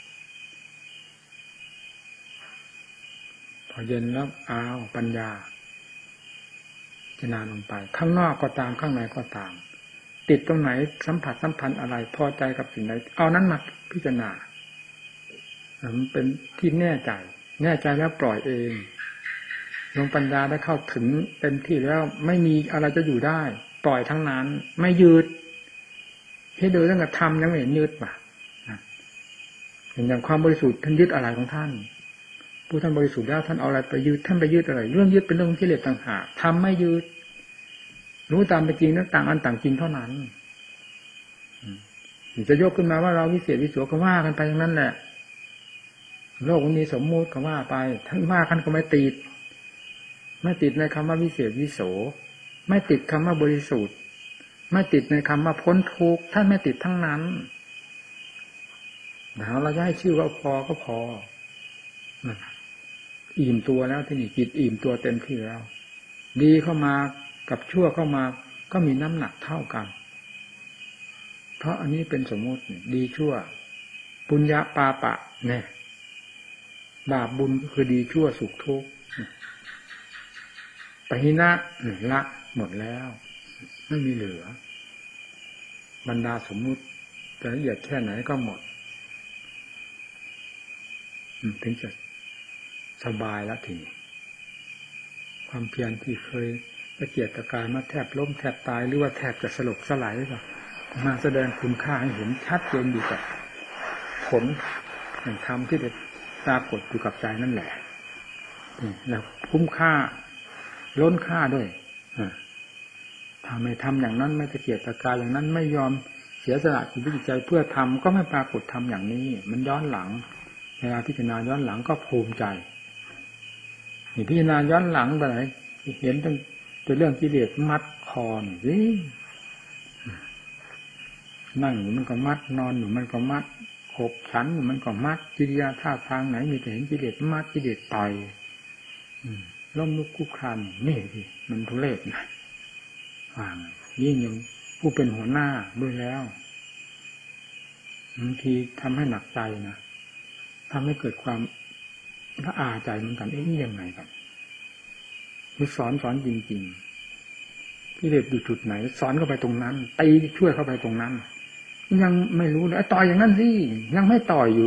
พอเย็นแล้วปัญญาจะนานลงไปข้างนอกก็ตามข้างในก็ตามติดตรงไหนสัมผัสสัมพันธ์อะไรพอใจกับสิ่งใดเอานั้นมาพิจารณามันเป็นที่แน่ใจแล้วปล่อยเองลงปัญญาได้เข้าถึงเต็มที่แล้วไม่มีอะไรจะอยู่ได้ปล่อยทั้งนั้นไม่ยืดให้ดูเรื่องธรรมยังไม่เห็นยืดป่ะอย่างความบริสุทธิ์ท่านยึดอะไรของท่านผู้ท่านบริสุทธิ์แล้วท่านเอาอะไรไปยึดท่านไปยึดอะไรเรื่องยึดเป็นเรื่องกิเลสต่างหากทำไม่ยึดรู้ตามเป็นจริงนั้นต่างอันต่างจริงเท่านั้นจะยกขึ้นมาว่าเราวิเศษวิโสก็ว่ากันไปอย่างนั้นแหละโลกมันมีสมมุติก็ว่าไปท่านว่ากันก็ไม่ติดในคำว่าวิเศษวิโสไม่ติดคำว่าบริสุทธิ์ไม่ติดในคำว่าพ้นทุกข์ท่านไม่ติดทั้งนั้นเราจะให้ชื่อว่าพอก็พออิ่มตัวแล้วที่นี่จิตอิ่มตัวเต็มที่แล้วดีเข้ามากับชั่วเข้ามาก็มีน้ำหนักเท่ากันเพราะอันนี้เป็นสมมติดีชั่วปุญญาปาปะเนี่ยบาปบุญก็คือดีชั่วสุขทุกข์ปหินะละหมดแล้วไม่มีเหลือบรรดาสมมุติจะละเอียดแค่ไหนก็หมดถึงจะสบายแล้วทีนี้ความเพียรที่เคยตะเกียกตะกายมาแทบล้มแทบตายหรือว่าแทบจะสลบสลายก็มาแสดงคุณค่าให้เห็นชัดเจนอยู่กับผลแห่งธรรมที่ได้ปรากฏอยู่กับใจนั่นแหละแล้วคุ้มค่าล้นค่าด้วยถ้าไม่ทำอย่างนั้นไม่ตะเกียกตะกายอย่างนั้นไม่ยอมเสียสละจิตวิจัยเพื่อทำก็ไม่ปรากฏทำอย่างนี้มันย้อนหลังเวลาพิจารณาย้อนหลังก็ภูมิใจนี่พิจารณาย้อนหลังไปไหนเห็นตั้งแต่เรื่องกิเลสมัดคอนี่นั่งอยู่มันก็มัดนอนอยู่มันก็มัดขบฉันอยู่มันก็มัดกิริยาท่าทางไหนมีแต่เห็นกิเลสมัดกิเลสต่อยล้มลุกคุกคานนี่สิมันทุเรศนะยิ่งยังผู้เป็นหัวหน้าด้วยแล้วบางทีทำให้หนักใจนะทำให้เกิดความละอาใจเหมือนกันนี่ยังไงกันคือสอนจริงๆกิเลสอยู่จุดไหนสอนเข้าไปตรงนั้นตีช่วยเข้าไปตรงนั้นยังไม่รู้เลยต่อยอย่างนั้นสิยังไม่ต่อยอยู่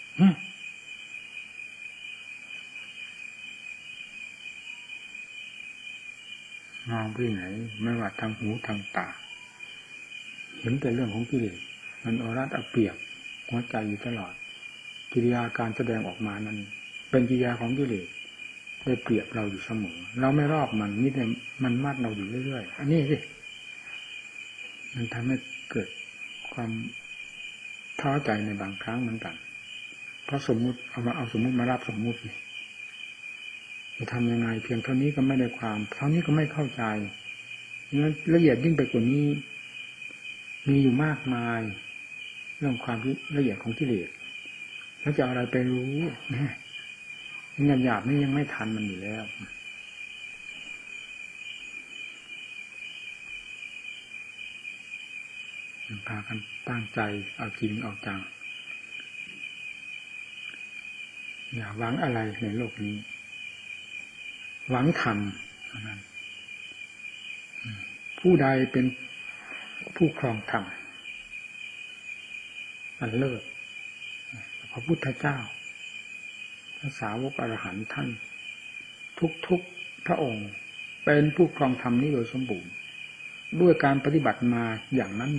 มองไปไหนไม่ว่าทางหูทางตาเห็นแต่เรื่องของกิเลสมันอรัดเอาเปรียบหัวใจอยู่ตลอดกิริยาการแสดงออกมานั้นเป็นกิริยาของกิเลสได้เปรียบเราอยู่เสมอเราไม่รอบมันนี่แต่มันมัดเราอยู่เรื่อยๆอันนี้สิมันทำให้เกิดความท้อใจในบางครั้งเหมือนกันเพราะสมมุติเอาสมมุติมารับสมมุติจะทำยังไงเพียงเท่านี้ก็ไม่ได้ความเท่านี้ก็ไม่เข้าใจงั้นละเอียดยิ่งไปกว่านี้มีอยู่มากมายเรื่องความละเอียดของกิเลสแล้วจะอะไรไปรู้เนี่ยหยาบๆนี่ยังไม่ทันมันอยู่แล้วพากันตั้งใจเอาจริงเอาจังอย่าหวังอะไรในโลกนี้หวังธรรมเท่านั้นผู้ใดเป็นผู้ครองธรรมอันเลิศพระพุทธเจ้าพระสาวกอรหันต์ท่านทุกพระองค์เป็นผู้ครองธรรมนี้โดยสมบูรณ์ด้วยการปฏิบัติมาอย่างนั้น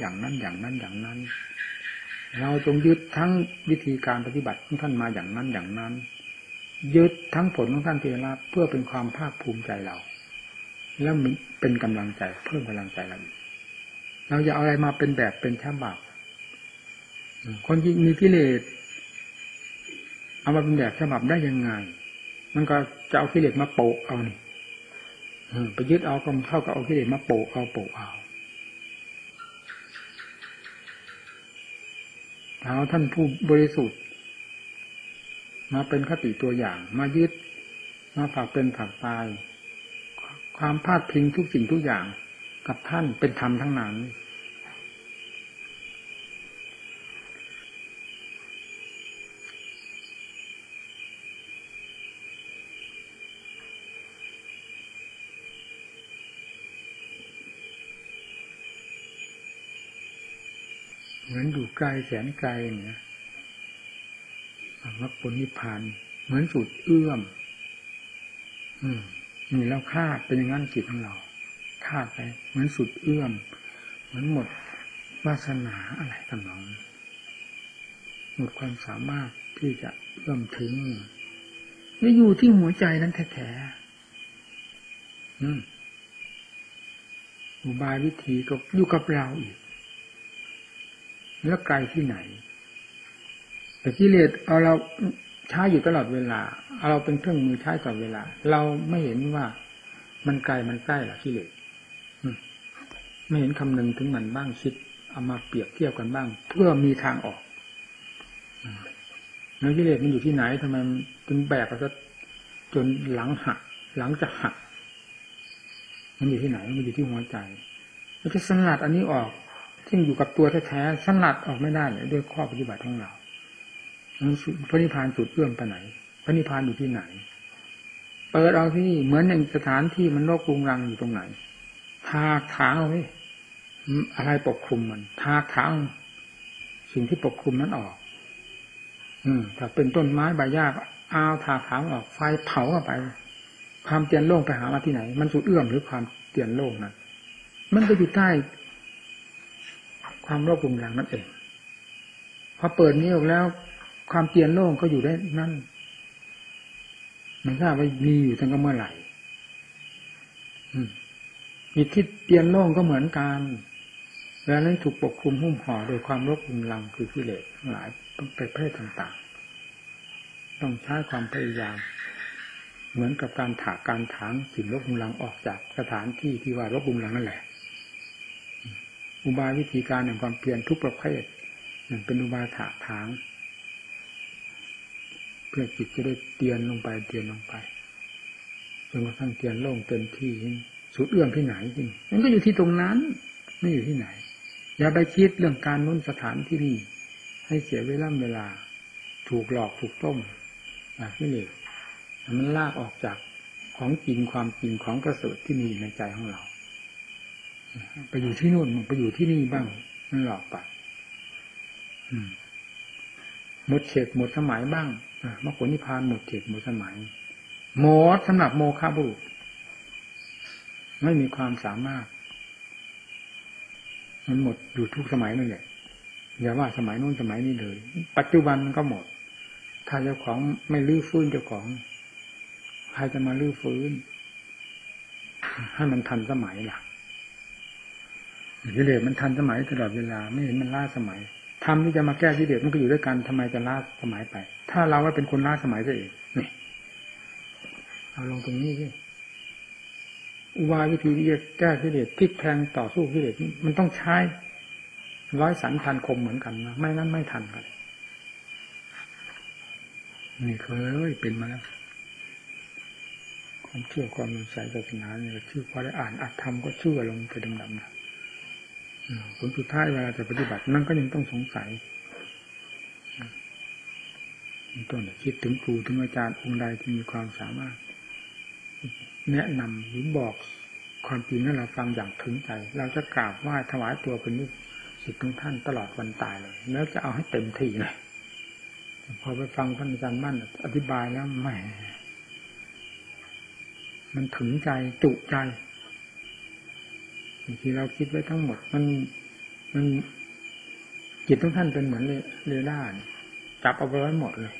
เราจงยึดทั้งวิธีการปฏิบัติของท่านมาอย่างนั้นยึดทั้งผลของท่านที่ได้รับเพื่อเป็นความภาคภูมิใจเราแล้วเป็นกำลังใจเพิ่มกำลังใจเราอย่าเอาอะไรมาเป็นแบบเป็นฉบับคนที่มีกิเลสเอามาเป็นแบบฉบับได้ยังไงมันก็จะเอากิเลสมาโปะเอานี่ไปยึดเอาก็เท่ากับเอากิเลสมาโปะเอาท่านผู้บริสุทธิ์มาเป็นคติตัวอย่างมายึดมาฝากเป็นฝากตายความพาดพิงทุกสิ่งทุกอย่างกับท่านเป็นธรรมทั้งนั้นเหมือนอยู่ไกลแสนไกลเนี่ยมรรคผลนิพพานเหมือนสุดเอื้อมนี่แล้วคาดเป็นอย่างนั้นจิตของเราคาดไปเหมือนสุดเอื้อมเหมือนหมดวาสนาอะไรต่างๆหมดความสามารถที่จะเอื้อมถึงนี่อยู่ที่หัวใจนั้นแท้ๆอุบายวิธีก็อยู่กับเราอีกแล้วไกลที่ไหนแต่กิเลสเอาเราใช้อยู่ตลอดเวลาเอาเราเป็นเครื่องมือใช้ตลอดเวลาเราไม่เห็นว่ามันไกลมันใกล้หรอกิเลสไม่เห็นคำนึงถึงมันบ้างคิดเอามาเปรียบเทียบกันบ้างเพื่อมีทางออกแล้วกิเลสมันอยู่ที่ไหนทำไมถึงแบกก็จนหลังหักหลังจะหักมันอยู่ที่ไหนมันอยู่ที่หัวใจเราจะสลัดอันนี้ออกที่อยู่กับตัวแท้ๆสลัดออกไม่ได้เลยด้วยข้อปฏิบัติของเราพระนิพพานสุดเอื้อมไปไหนพระนิพพานอยู่ที่ไหนเปิดเอาที่เหมือนอย่างสถานที่มันโลกรุงรังอยู่ตรงไหนทากถางเอาไว้อะไรปกคลุมมันทากถางสิ่งที่ปกคลุมนั้นออกถ้าเป็นต้นไม้ใบหญ้าเอาทากถางออกไฟเผาเข้าไปความเตียนโล่งไปหามาที่ไหนมันสุดเอื้อมหรือความเตียนโล่งนั้นมันก็อยู่ใต้ความโลกรุงรังนั่นเองพอเปิดนี้ออกแล้วความเตียนโล่งก็อยู่ได้นั่นมันทราบว่ามีอยู่ตั้งแต่เมื่อไหร่จิตที่เตียนโล่งก็เหมือนกันแล้วนั้นถูกปกคลุมหุ้มห่อโดยความรบกวนลังคือกิเลสทั้งหลายประเภทต่างๆต้องใช้ความพยายามเหมือนกับการถากการถางสิ่งรบกวนลังออกจากสถานที่ที่ว่ารบกวนลังนั่นแหละอุบายวิธีการแห่งความเพียรทุกประเภทเป็นอุบายถากถางเพื่อจิตจะได้เตียนลงไปจนกระทั่งเตียนโล่งเต็มที่สุดเอื้อมที่ไหนจริงมันก็อยู่ที่ตรงนั้นไม่อยู่ที่ไหนอย่าไปคิดเรื่องการนู้นสถานที่นี่ให้เสียเวลาถูกหลอกถูกต้มนี่เลยมันลากออกจากของจริงความจริงของประเสริฐที่มีในใจของเราไปอยู่ที่นู่นไปอยู่ที่นี่บ้างมันหลอกไปหมดเขตหมดสมัยบ้างมรรคผลนิพพานหมดเขตหมดสมัยหมดสำหรับโมฆะบุรุษไม่มีความสามารถมันหมดอยู่ทุกสมัยนั่นแหละอย่าว่าสมัยโน้นสมัยนี้เลยปัจจุบันมันก็หมดถ้าเจ้าของไม่ลื้อฟื้นเจ้าของใครจะมาลื้อฟื้นให้มันทันสมัยล่ะกิเลสมันทันสมัยตลอดเวลาไม่เห็นมันล้าสมัยทำที่จะมาแก้กิเลสมันก็อยู่ด้วยกันทำไมจะล้าสมัยไปถ้าเราว่าเป็นคนล้าสมัยซะเองนี่เอาลงตรงนี้สิอุบายวิธีที่จะแก้กิเลสพลิกแพลงต่อสู้กิเลสมันต้องใช้ร้อยสันพันคมเหมือนกันนะไม่งั้นไม่ทันกันนี่เคยเป็นมาแล้วความเชื่อความสงสัยศาสนาเนี่ยชื่อพอได้อ่านอัตธรรมก็เชื่อลงไปดำๆนะผลสุดท้ายเวลาจะปฏิบัตินั่นก็ยังต้องสงสัยต้องคิดถึงครูถึงอาจารย์องค์ใดที่มีความสามารถแนะนำหรือบอกความจริงให้เราฟังอย่างถึงใจเราจะกราบไหว้ถวายตัวเป็นลูกศิษย์ของท่านตลอดวันตายเลยแล้วจะเอาให้เต็มที่เลยพอไปฟังท่านอาจารย์มั่นอธิบายแล้วแหมมันถึงใจจุใจที่เราคิดไว้ทั้งหมดมันจิตของท่านเป็นเหมือนเรดาร์จับเอาไว้หมดเลย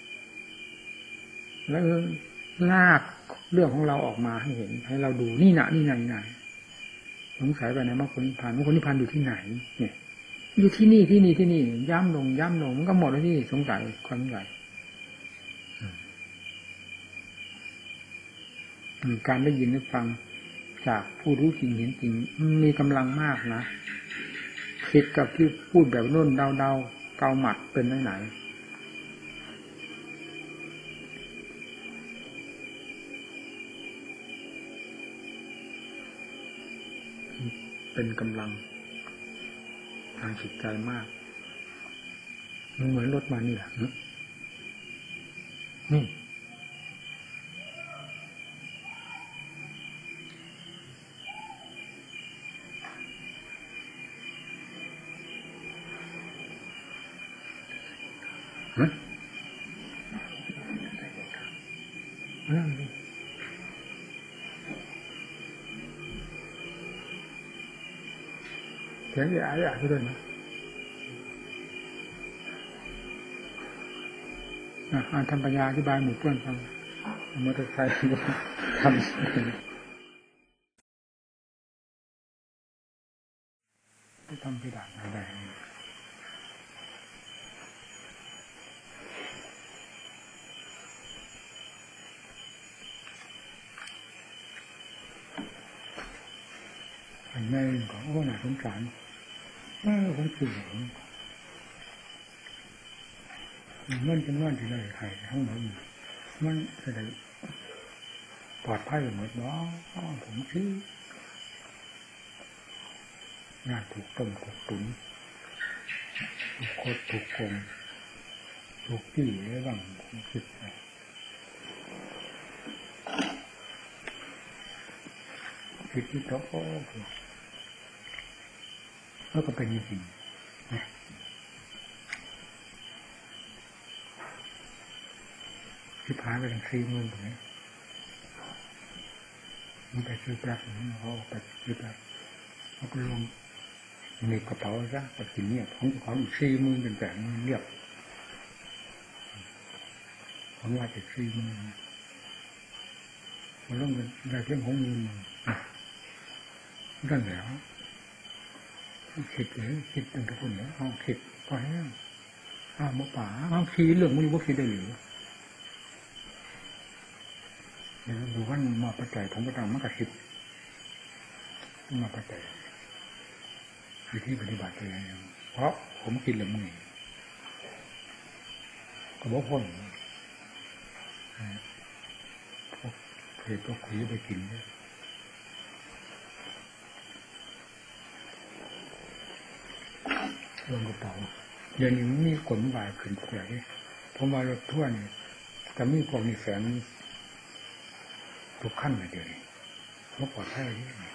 แล้วลากเรื่องของเราออกมาให้เห็นให้เราดูนี่นะนี่ไงสงสัยไปในมรรคผลนิพพานมรรคผลนิพพานอยู่ที่ไหนเนี่ยอยู่ที่นี่ที่นี่ที่นี่ย้ำลงมันก็หมดแล้วที่สงสัยความสงสัยการได้ยินได้ฟังจากผู้รู้จริงเห็นจริงมีกำลังมากนะผิดกับที่พูดแบบนุ่นเดาเกาหมัดเป็นไหนเป็นกำลังทางจิตใจมากมันเหมือนรถมานี่แหละนี่เสียงใหญ่ๆด้วยนะทำปัญญาอธิบายหมู่เพื่อนฟังมอเตอร์ไซค์ทำพิดาอะไรอันแม่ก็โอ้หน่าสงสารผมสื่อเงินจำนวนที่ได้ใครทั้งหมดมันจะได้ปลอดภัยหมดบ่ผมคิดงานถูกต้มถูกตุ๋นถูกโคตรถูกโกงถูกจี้หรือบ้างผมคิดที่โต๊ะแล้วก็เป็นจริงที่พาไปถึง40,000ตรงนี้มันไปซื้อแป๊บเขาไปซื้อแป๊บเขาก็ลงมีกระเป๋าซะไปกินเนี่ยของอีก40,000เป็นแบบเรียบผมว่าจะ40,000มันลงเป็นได้เพียง60,000นั่นแหละคิดเลยคิดตั้งแต่คนเนี่ยเอาคิดพอแล้วหมูป่าเอาคิดเรื่องมันว่าคิดได้หรือดูว่ามาปัจจัยผมก็ตามมันก็คิดมาปัจจัยวิธีปฏิบัติอะไรเพราะผมคิดเรื่องนี้ก็บอกคนเคยก็คุยไปกินด้วยลงกระเป๋าเดี๋ยวนี้มีขนวายขึ้นเสียเลยผมว่ารถทั่วนี่จะมีพวกนี้แฝงทุกขั้นเลยเดี๋ยวนี้เขาปลอดภัย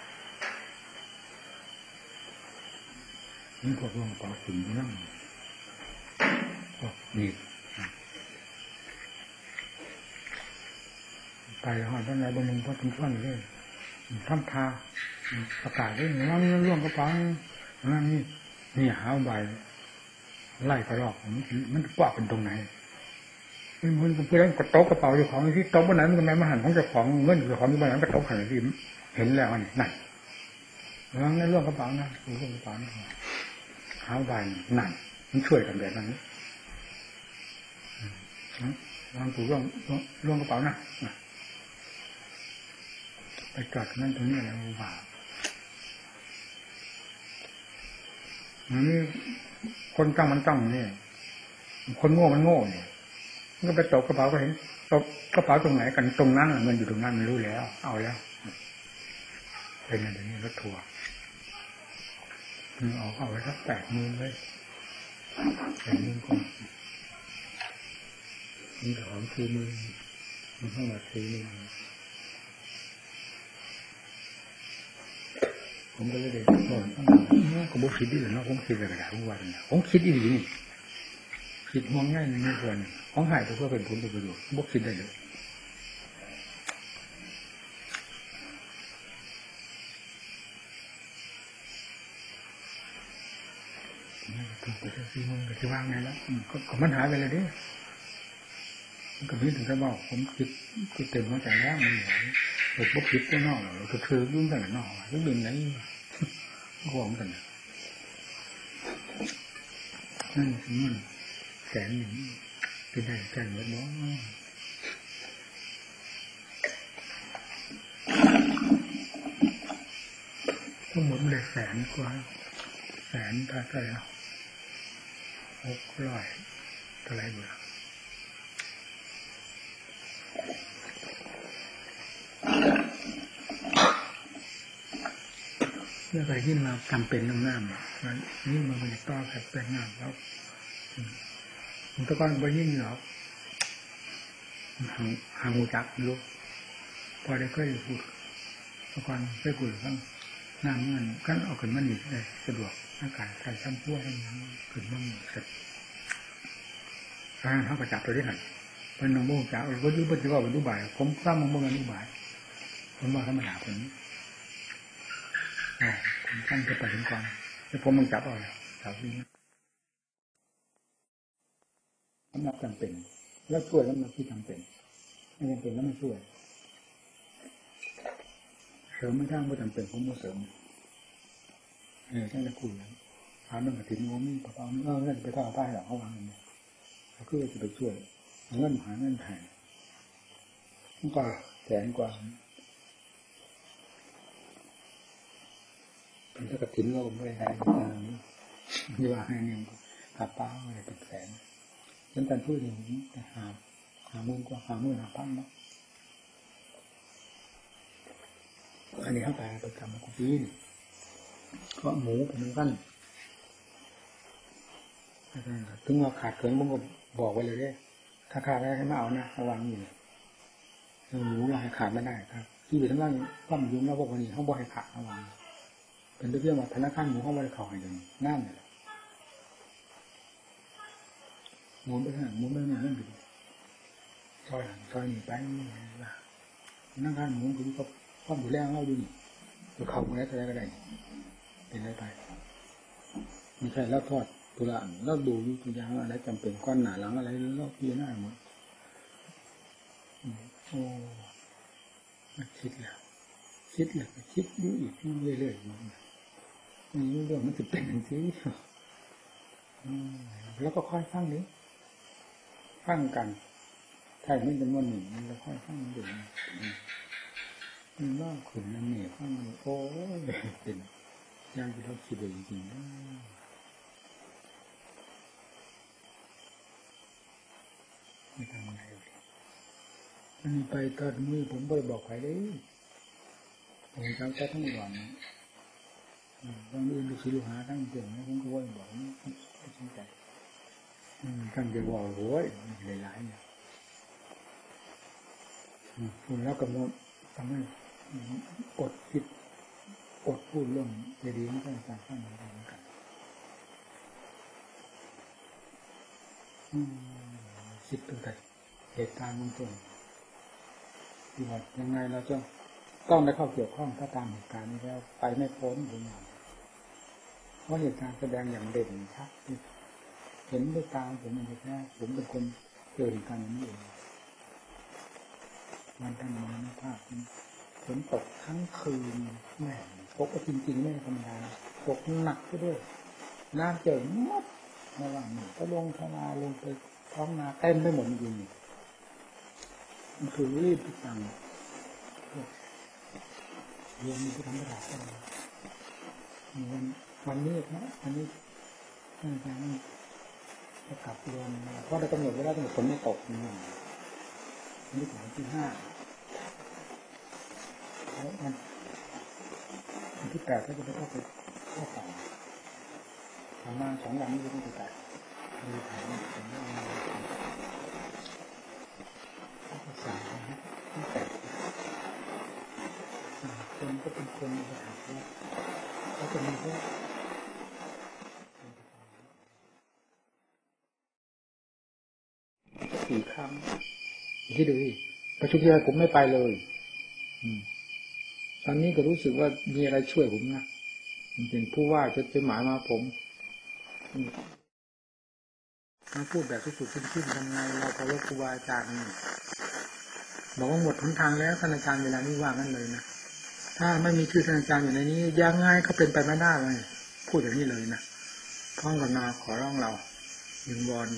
นี่พวกลงกระเป๋าขึ้นนั่งก็มีไปหอดด้านในบนนึงก็ถึงขั้นเลยทำทาประกาศด้วยว่านี่ร่วงกระเป๋านั่นนี่หาใบไล่กระรอกมันกว้างเป็นตรงไหนมันเพื่อนกระโต๊ะกระเป๋าอยู่ของที่โต๊ะบนไหนมันทำไมมาหันของเจ้าของเงินของที่บ้านกระโต๊ะขนาดนี้เห็นแล้วนี่นั่นแล้วในร่วงกระเป๋านะร่วงกระเป๋านะหาใบนั่นมันช่วยกันแบบนั้นลองถูร่วงกระเป๋านะไปจอดนั่นตรงนี้อะไรว่าคนจ้องมันจ้องนี่คนโง่มันโง่เนี่ยมันก็ไปตกกระเป๋าก็เห็นตกกระเป๋าตรงไหนกันตรงนั้นเงินอยู่ตรงนั้นไม่รู้แล้วเอาแล้วเป็นอะไรนี่รถทัวร์เอาไว้สัก80,000เลย80,000ก็มีของ40,000มันทั้งหมด40,000ผมก็เลยเด็กบอกก็บอกคิดดีเลยเนาะผมคิดอะไรกันทุกวันผมคิดดีนี่คิดมองง่ายในนี้ควรของหายตัวเพื่อเป็นผลเป็นประโยชน์บอกคิดได้เลยถูกไปสัก40,000ก็จะว่างไงแล้วก็มันหายไปเลยดิมันก็มีถึงจะบอกผมคิดเต็มมาแต่แล้วมันเหนื่อยบอกคิดก็นอกเลยก็คือยุ่งแต่นอกยุ่งบินไหนห่วงกันนั่นมันแสนหนึ่งเป็นได้ใจหมดเนาะทั้งหมดเลยแสนกว่าแสนเท่าไหร่600เท่าไหร่บุญเมื่อไปที่มาจำเป็นต้องน้ำนี่มันเป็นต้อแผลเป็นน้ำแล้วผมตะก้อนไปยิ่งเหรอหางูจักรู้พอได้ก็อยู่พูดตะก้อนไปคุยบ้างน้ำมันก็เอาขึ้นมาหนีได้สะดวกอากาศใส่ซ้ำพั่วให้น้ำขึ้นมาเสร็จเขาก็จับตัวได้หันเป็นน้องโม่จับก็ยืดเป็นว่าเป็นดูบ่ายผมซ้ำมองดูบ่ายผมว่าธรรมดาคนนี้ผมท่านจะไปถึงก่อนแล้วผมมันจับเอาแล้วจับนี้สำหรับจำเป็นแล้วช่วยแล้วมันที่จำเป็นไม่จำเป็นแล้วไม่ช่วยเสริมไม่ได้ไม่จำเป็นผมไม่เสริมท่านจะคุยแล้วถามเรื่องกระถิ่นงงปะปองเงินไปท่อป้ายหรอกเขาวางอย่างนี้เขาคือจะไปช่วยเงินหาเงินไทยก็แสนกว่าถ้ากระถิ่นเราไม่ได้ที่ว่าให้เงินหาป้าอะไรเป็นแสนฉันการพูดอย่างนี้แต่หาเงินกว่าหาเงินหาพันเนาะอันนี้เข้าไปประจำกุฏินี่ก็หมูเป็นกันถึงว่าขาดเกินผมก็บอกไว้เลยเด้ถ้าขาดได้ให้มาเอานะระวังอยู่หมูเราให้ขาดไม่ได้ครับที่อยู่ทั้งล่างก็มันยุ่งแล้วพวกนี้เขาบอกให้ขาดระวังเป็นเรื่องว่าธนาคารหมูเขาไม่ได้ขอให้เลยนั่นเลยหมูไปทางหมูไม่เนี่ยนั่นอยู่ซอยหนีไปนะธนาคารหมูคือก็ความดูแลเราอยู่นี่จะเข้ามาได้ก็ได้เป็นได้ไปไม่ใช่แล้วทอดตุลาแล้วดูตัวอย่างอะไรจำเป็นก้อนหนาหลังอะไรแล้วพี่หน้าหมดโอ้คิดแล้วคิดอยู่อีกเรื่อยๆนี่เรื่องมันจะเป็นอย่างนี้แล้วก็ค่อยฟังนี้ฟังกันใช่ไม่เป็นวันหนึ่งแล้วค่อยฟังดูมันว่าขุนนั่นเนี่ยฟังโอ้ยเป็นอย่างที่เราคิดเลยจริงๆไม่ทำอะไรเลยมันไปตอนมือผมไปบอกใครเลยผมจำได้ทั้งวันบางเรื่องลูกศิษย์ลูกหาทั้งเก่งนะผมก็ว่าบอกไม่สนใจท่านจะบอกโอ้ยหลายๆเนี่ยคุณแล้วกำหนดทำให้อดคิดอดพูดเรื่องดีๆไม่ต้องการสร้างอะไรเหมือนกันคิดตั้งแต่เหตุการณ์มันต้นที่ว่ายังไงเราจะต้องได้เข้าเกี่ยวข้องถ้าตามเหตุการณ์นี้แล้วไปไม่พ้นหรืออย่างเพราะเหตุการณ์แสดงอย่างเด่นชัดเห็นด้วยตาผมเองแค่ผมเป็นคนเจอเหตุการณ์นี้เองมันท่านมรณภาพฝนตกทั้งคืนแม่ตกก็จริงๆไม่ธรรมดาตกหนักด้วยน้ำเจิ่งมดระหว่างนี้ก็ลงทลาลงไปท้องนาเต็มไปหมดจริงมันคือรีบทุกอย่างเรียนมีที่ทำไม่ได้วันนี้นะอันนี้อาจารย์จะกลับเรียนเพราะได้กำหนดไว้แล้วตั้งแต่ฝนไม่ตกนี่อันนี้ถึงวันที่ 5แล้ววันที่ 8ก็จะไปเข้าต่อประมาณ2 วันนี้จะต้องไปดูถ่ายผมก็สั่งนะที่8คนก็เป็นคนไปหาว่าเขาจะมีแค่4 ครั้งที่ดูประชุมที่ไรผมไม่ไปเลยตอนนี้ก็รู้สึกว่ามีอะไรช่วยผมนะเป็นผู้ว่าจะหมายมาผมมาพูดแบบที่สุดขึ้นทำไงเราเคารพครูบาอาจารย์บอกว่าหมดหนทางแล้วท่านอาจารย์เวลานี้ว่างั้นเลยนะถ้าไม่มีชื่อท่านอาจารย์อยู่ในนี้ยังไงก็เป็นไปไม่ได้เลยพูดอย่างนี้เลยนะพ้องกับนาขอร้องเราวิงวอน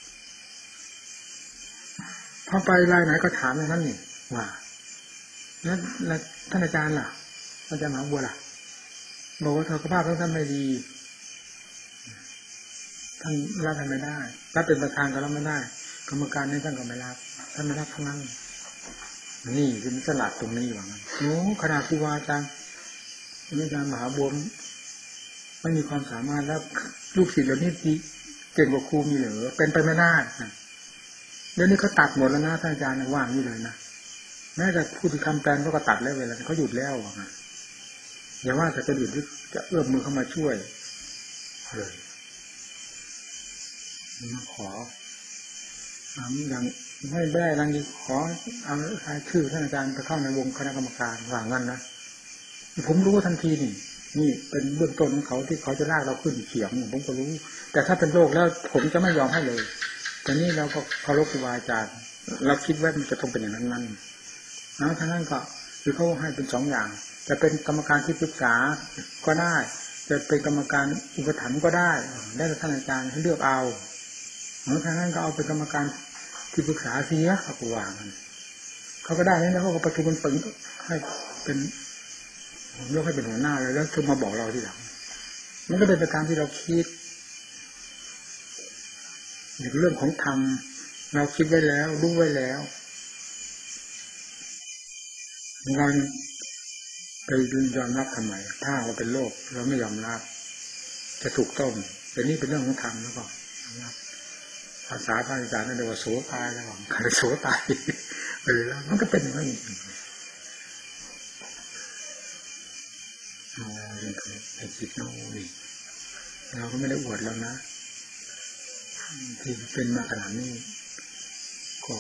พอไปรายไหนก็ถามอย่างนั้นนี่ว่าแล้วท่านอาจารย์ล่ะอาจารย์มหาบัวล่ะบอกว่าสุขภาพท่านไม่ดีท่านรับไม่ได้รับเป็นประธานก็รับไม่ได้กรรมการนี่ท่านก็ไม่รับท่านไม่รับทั้งนั้นนี่คือสลัดตรงนี้ว่างั้นโอ้ขนาดครูอาจารย์อาจารย์มหาบัวไม่มีความสามารถแล้วลูกศิษย์เหล่านี้เก่งกว่าครูมีเหรือเป็นไปไม่ได้เดี๋ยวนี้เขาตัดหมดแล้วนะท่านอาจารย์ว่างนี่เลยนะแม้แต่ผู้ที่คำแปลนก็ตัดแล้วเวลาเขาหยุดแล้วอย่าว่าแต่จะหยุดหรือจะเอื้อมมือเข้ามาช่วยเลยมาขออย่างไม่ได้รังดีขอเอาชื่อท่านอาจารย์ไปเข้าในวงคณะกรรมการว่างั้นนะผมรู้ทันทีนี่เป็นเบื้องต้นของเขาที่เขาจะลากเราขึ้นเขียงผมก็รู้แต่ถ้าเป็นโรคแล้วผมจะไม่ยอมให้เลยแต่นี่เราก็เคารพครูบาอาจารย์เราคิดว่ามันจะต้องเป็นอย่างนั้นนะท่านนั้นก็คือเขาให้เป็นสองอย่างจะเป็นกรรมการที่ปรึกษาก็ได้จะเป็นกรรมการอุปถัมภ์ก็ได้ได้แต่ท่านอาจารย์ให้เลือกเอาท่านนั้นก็เอาเป็นกรรมการที่ปรึกษาเสียเขาก็วางเขาก็ได้แล้วเขาก็ประชุมกันปึงให้เป็นยกให้เป็นหัวหน้าเลยแล้วคือมาบอกเราทีหลังมันก็เป็นไปตามที่เราคิดเรื่องของธรรมเราคิดไว้แล้วรู้ไว้แล้วเราไปยอมรับทำไมถ้าเราเป็นโลกเราไม่ยอมรับจะถูกต้มแต่นี่เป็นเรื่องของธรรมแล้วก็ภาษาพระอาจารย์นั่นเรียกว่าโสตายแล้วใครโสตายไปแล้วมันก็เป็นอย่างนั้นไอ้จิตเรานี่เราก็ไม่ได้อวดแล้วนะที่เป็นมาขนาดนี้ก็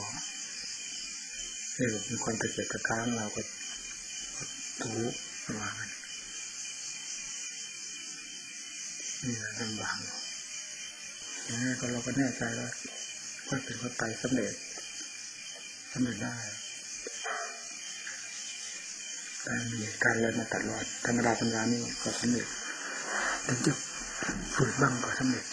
เป็นความตะเกียกตะกร้างเราก็ถูกมานี่แหละลำบากอย่างนี้ก็เราก็แน่ใจว่าก็เป็นก็ไปสำเร็จได้แต่มีการอะไรมาตัดรอดธรรมดานี่ก็สำเร็จถึงจะฝึกบ้างก็สำเร็จ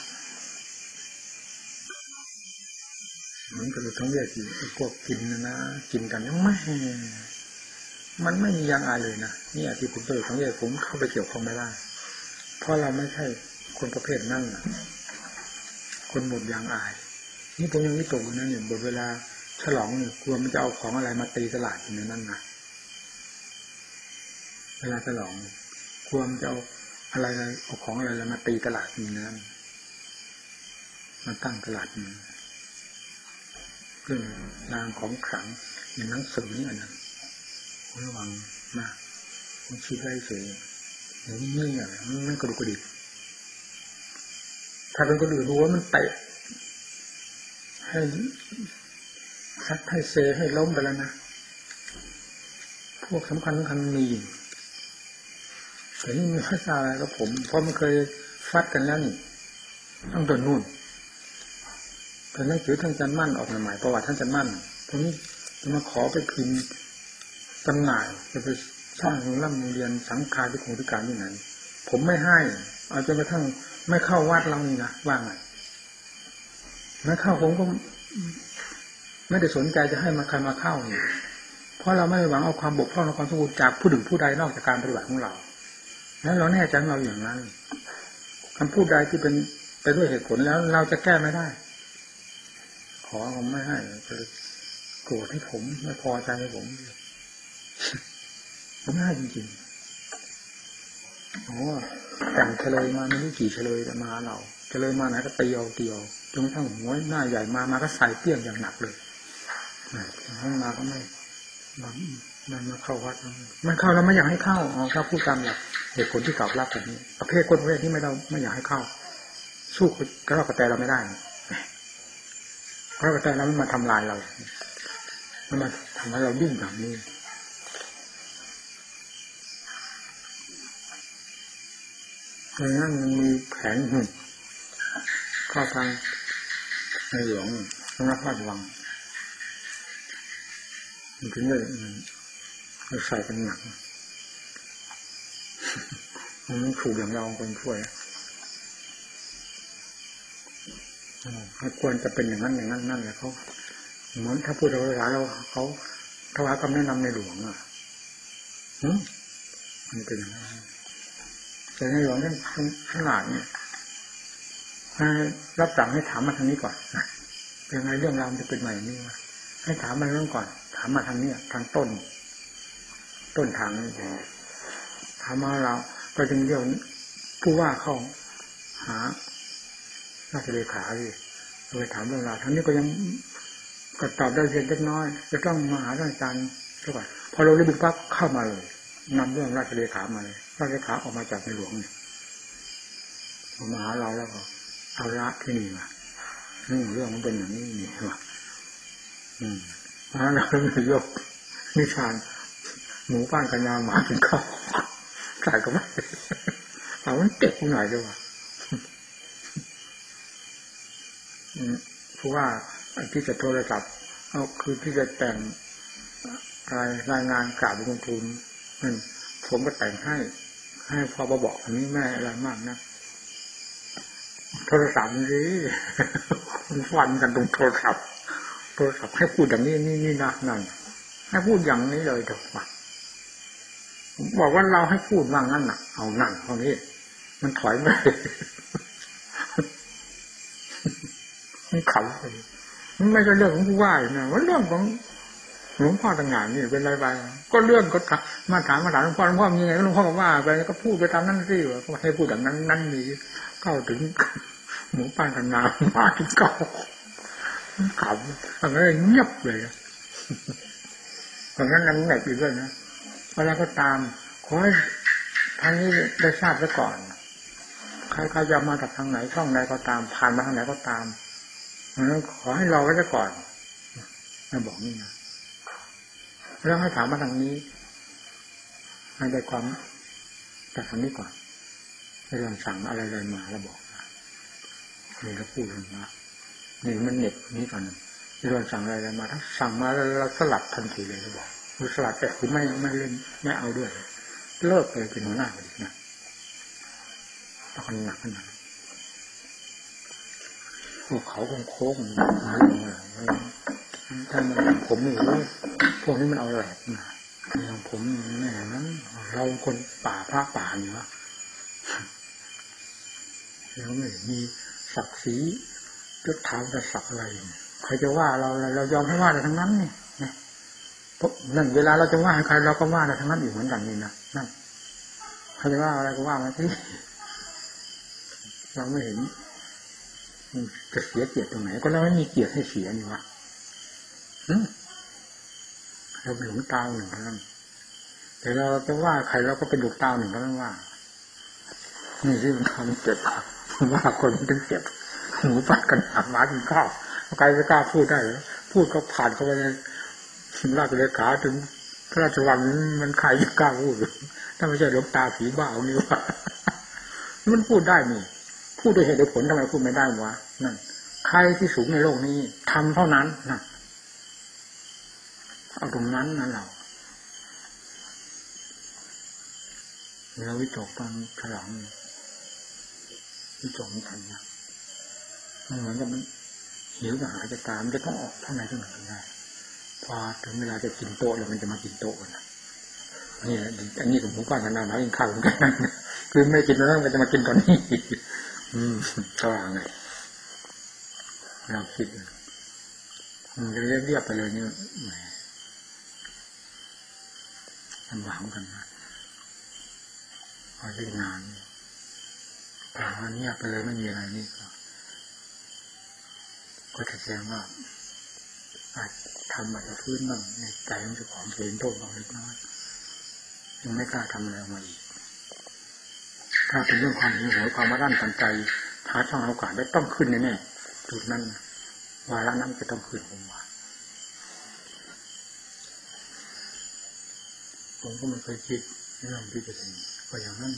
เหมือนกับท้องเรียกที่พวกกินนะกินกันยังไม่มันไม่มียังอายเลยนะนี่ที่ผมตัวท้องเรียกผมเข้าไปเกี่ยวข้องไม่ได้เพราะเราไม่ใช่คนประเภทนั่นนะคนหมดยางอายนี่ผมยังไม่ตกนะเนี่ยบทเวลาฉลองเนี่ยกลัวมันจะเอาของอะไรมาตีตลาดอยู่ในนั้นนะเวลาฉลองกลัวมันจะเอาอะไรเอาของอะไรมาตีตลาดอยู่ในนั้นมาตั้งตลาดนี้เรื่องนางของขลังอย่างหนังสือนี่อันนั้นระวังมากมันคิดได้เฉยอย่างนี้อย่างมันกระดุกกระดิกถ้าเป็นคนอื่นรู้ว่ามันเตะให้ซัดให้เซให้ล้มไปแล้วนะพวกสำคัญมีแต่นี่มีภาษาอะไรกับผมเพราะมันเคยฟัดกันแล้วนี่ตั้งแต่นู่นแต่หนังสือท่านจันมั่นออกใหม่ประวัติท่านจันมั่นตรงนี้จะมาขอไปพิมพ์จำหน่ายจะไปสร้างโรงเรียนสังฆาธิการที่ไหนผมไม่ให้เอาจนกระทั่งไม่เข้าวัดเรานี่นะว่าไงไม่เข้าผมก็ไม่ได้สนใจจะให้มาใครมาเข้านี่เพราะเราไม่หวังเอาความบกพร่องในความสมบูรณ์จากผู้หนึ่งผู้ใดนอกจากการปฏิบัติของเราแล้วเราแน่ใจเราอย่างนั้นคำพูดใดที่เป็นไปด้วยเหตุผลแล้วเราจะแก้ไม่ได้ขอผมไม่ให้จะโกรธให้ผมไม่พอใจให้ผมไม่ให้จริงๆโอ้แต่งเฉลยมาไม่รู้กี่เฉลยแต่มาเราเฉลยมาไหนก็ตีเอาจนกระทั่งหัวหน้าใหญ่มาก็ใส่เปี้ยงอย่างหนักเลยห้องมาก็ไม่มาเข้าวัดมันเข้าแล้วไม่อยากให้เข้าถ้าพูดตามหลักเหตุผลที่กล่าวรับแบบนี้ประเภทคนประเภทที่ไม่อยากให้เข้าสู้กระรอกกระแตเราไม่ได้กระรอกกระแตเราไม่มาทำลายเรามันมาทำให้เราดิ้นแบบนี้ดังนั้นมันมีแผนเข้าทางในหลวงสำนักพระราชวังมันถึงได้ใส่กันหนักมันถูกอย่างเราคนช่วยควรจะเป็นอย่างนั้นอย่างนั้นนั่นแหละเขาเหมือนถ้าพูดภาษาเราเขาถวายคำแนะนำในหลวงมันเป็นอย่างนั้นแต่ในหลวงท่านขนาดเนี่ยรับสั่งให้ถามมาทางนี้ก่อนเป็นไงเรื่องราวจะเป็นใหม่นี่วะให้ถามมาเรื่องก่อนถามมาทางนี้ทางต้นทางนี่ถามมาเราก็จึงเรียกผู้ว่าเข้าหาราชเลขาเลยไปถามเรื่องราวทางนี้ก็ยังก็ตอบได้เพียงเล็กน้อยจะต้องมาหาท่านอาจารย์ซะก่อนพอเราได้บุกปั๊บเข้ามาเลยนำเรื่องราชเลขามาเลยราชเลขาออกมาจากในหลวงเนี่ยมาหาเราแล้วก็เอาละที่นี่มาเรื่องมันเป็นอย่างนี้นี่ว่ะแล้วเราเลยยกนิทานหมูป้านกันยาหมาถึงเข้าใส่ก็ไม่เอามันเจ็บหน่อยด้วยว่ะเพราะว่าที่จะโทรศัพท์เอาคือที่จะแต่งรายงานกราบบังคมทูลนั่นผมก็แต่งให้พอบอกอันนี้แม่อะไรมากนะโทรศัพท์นี่มันฟันกันตรงโทรศัพท์ให้พูดอย่างนี้นี่นะนั่นให้พูดอย่างนี้เลยเถอะบอกว่าเราให้พูดว่างั้นน่ะเอานั่นตรงนี้มันถอยไปมันขำเลยมันไม่ใช่เรื่องของผู้ว่านะว่าเรื่องของหลวงพ่อต่างหากนี่เป็นไรไปก็เรื่องก็มาถามหลวงพ่อมีไงหลวงพ่อก็ว่าไปก็พูดไปตามนั้นสิว่าก็ให้พูดอย่างนั้นมีเข้าถึงหมูป้านกันนามาถึงเก่าขำอะไรเงียบเลยเพราะงั้นนั่งแหนกอีกด้วยนะเวลาก็ตามขอให้ทางนี้ได้ทราบซะก่อนใครจะมาจากทางไหนช่องใดก็ตามผ่านมาทางไหนก็ตามขอให้รอไว้ซะก่อนมาบอกนี่นะแล้วให้ถามมาทางนี้ให้ได้ความจากทางนี้ก่อนให้ลองสั่งอะไรมาแล้วบอกนี่ก็พูดกันนะนี่มันเน็บนี้ก่อนที่ลองสั่งอะไรมาถ้าสั่งมาแล้วเราสลัดทันทีเลยจะบอกคือสลัดแต่คือไม่เล่นไม่เอาด้วยเลิกเลยเป็นหัวหน้าเลยนะตอนหนักขนาดพวกเขาโค้งท่านผมไม่รู้พวกนี้มันเอาแหลกนะอย่างผมแม่นั้นเราคนป่าพระป่าอยู่วะแล้วไม่มีศักดิ์ศรียศถาบรรดาศักดิ์อะไรใครจะว่าเรายอมให้ว่าแต่ทั้งนั้นนี่นะเพราะนั่นเวลาเราจะว่าให้ใครเราก็ว่าแต่ทั้งนั้นอยู่เหมือนกันนี่นะนั่นใครจะว่าอะไรก็ว่ามาที่เราไม่เห็นจะเสียเกียรติตรงไหนก็เราไม่มีเกียรติให้เสียนี่วะเราเป็นหลวงตาหนึ่งเท่านั้นแต่เราจะว่าใครเราก็เป็นหลวงตาหนึ่งเท่านั้นว่านี่ที่มันทำเจ็บว่าคนมันถึงเจ็บหมูปัดกันหักหมากินข้าวใครจะกล้าพูดได้พูดก็ผ่านเข้าไปในราชเลขาถึงพระราชวังมันใครจะกล้าพูดถ้าไม่ใช่หลวงตาผีบ้าเอานี่ว่ามันพูดได้นี่พูดโดยเหตุโดยผลทำไมพูดไม่ได้วะนั่นใครที่สูงในโลกนี้ทำเท่านั้นนะเอาตรงนั้นนะเราวิจกตอนฉลองวิจกมันทันนะมันเหมือนกับมันหิวจะหาจะตามจะต้องออกเท่าไหร่เท่าไหร่ได้พอถึงเวลาจะกินโต๊ะแล้วมันจะมากินโต๊ะนะนี่อันนี้ผมป้ากันนานหากินข้าวเหมือนกันคือไม่กินแล้วมันจะมากินตอนนี้สว่างไงเราคิดมันจะเรียบไปเลยนี่แหมลำบากเหมือนกันนะพอที่งานถามว่าเงียบไปเลยไม่มีอะไรนี่ก็จะแสดงว่าอาจทำอาจจะพื้นบ้างในใจของเจ้าของเห็นโทษบางเล็กน้อยยังไม่กล้าทำอะไรออกมาอีกถ้าเป็นเรื่องความหิวโหยความมาด้านตันใจหาช่องโอกาสได้ต้องขึ้นแน่ๆจุดนั้นวาระนั้นจะต้องขึ้นผมก็ไม่เคยคิดเรื่องที่จะเป็นก็อย่างนั้น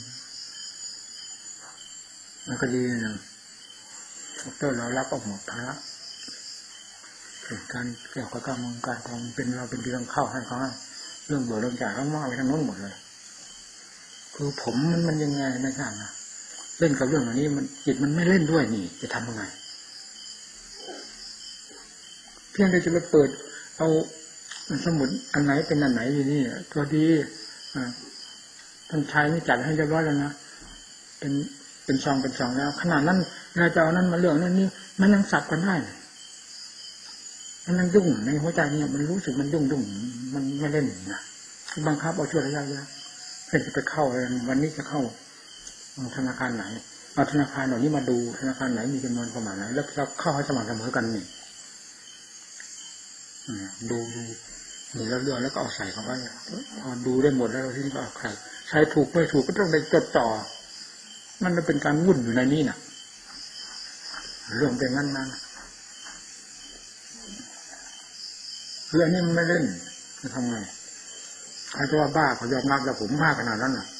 มันก็ดีนะดร.เรารับออกหมดภาระการเกี่ยวกับการเมืองการทำเป็นเราเป็นเรื่องเข้าให้เขาเรื่องเบื่อเรื่องจ่ายเขามอบไปทางโน้นหมดเลยคือผมมันยังไงไม่ทราบนะเล่นกับเรื่องอันนี้มันจิตมันไม่เล่นด้วยนี่จะทำยังไงเพียงแต่จะไปเปิดเอาสมุดอันไหนเป็นอันไหนอยู่นี่ตัวดีท่านชายนี่จัดให้เรียบร้อยแล้วนะเป็นซองแล้วขนาดนั้นเราจะเอานั้นมาเรื่องนั้นนี่มันยังสับกันได้มันยังยุ่งในหัวใจเนี่ยมันรู้สึกมันยุ่งมันไม่เล่นนะบังคับเอาช่วยระยะเพื่อจะไปเข้าวันนี้จะเข้าธนาคารไหนเอาธนาคารเหล่านี้มาดูธนาคารไหนมีจำนวนประมาณไหนแล้วจะเข้าให้สม่ำเสมอกันนี่ดูแล้วเรื่องแล้วก็เอาใส่เข้าไปพอดูได้หมดแล้วที่ก็เอาใช้ถูกไม่ถูกก็ต้องได้จดจ่อมันจะเป็นการวุ่นอยู่ในนี้น่ะเรื่องเป็นงั้นนะเรื่องนี้มันไม่เล่นจะทำไงใครจะว่าบ้าเขายอมรับแล้วผมบ้าขนาดนั้นน่ะ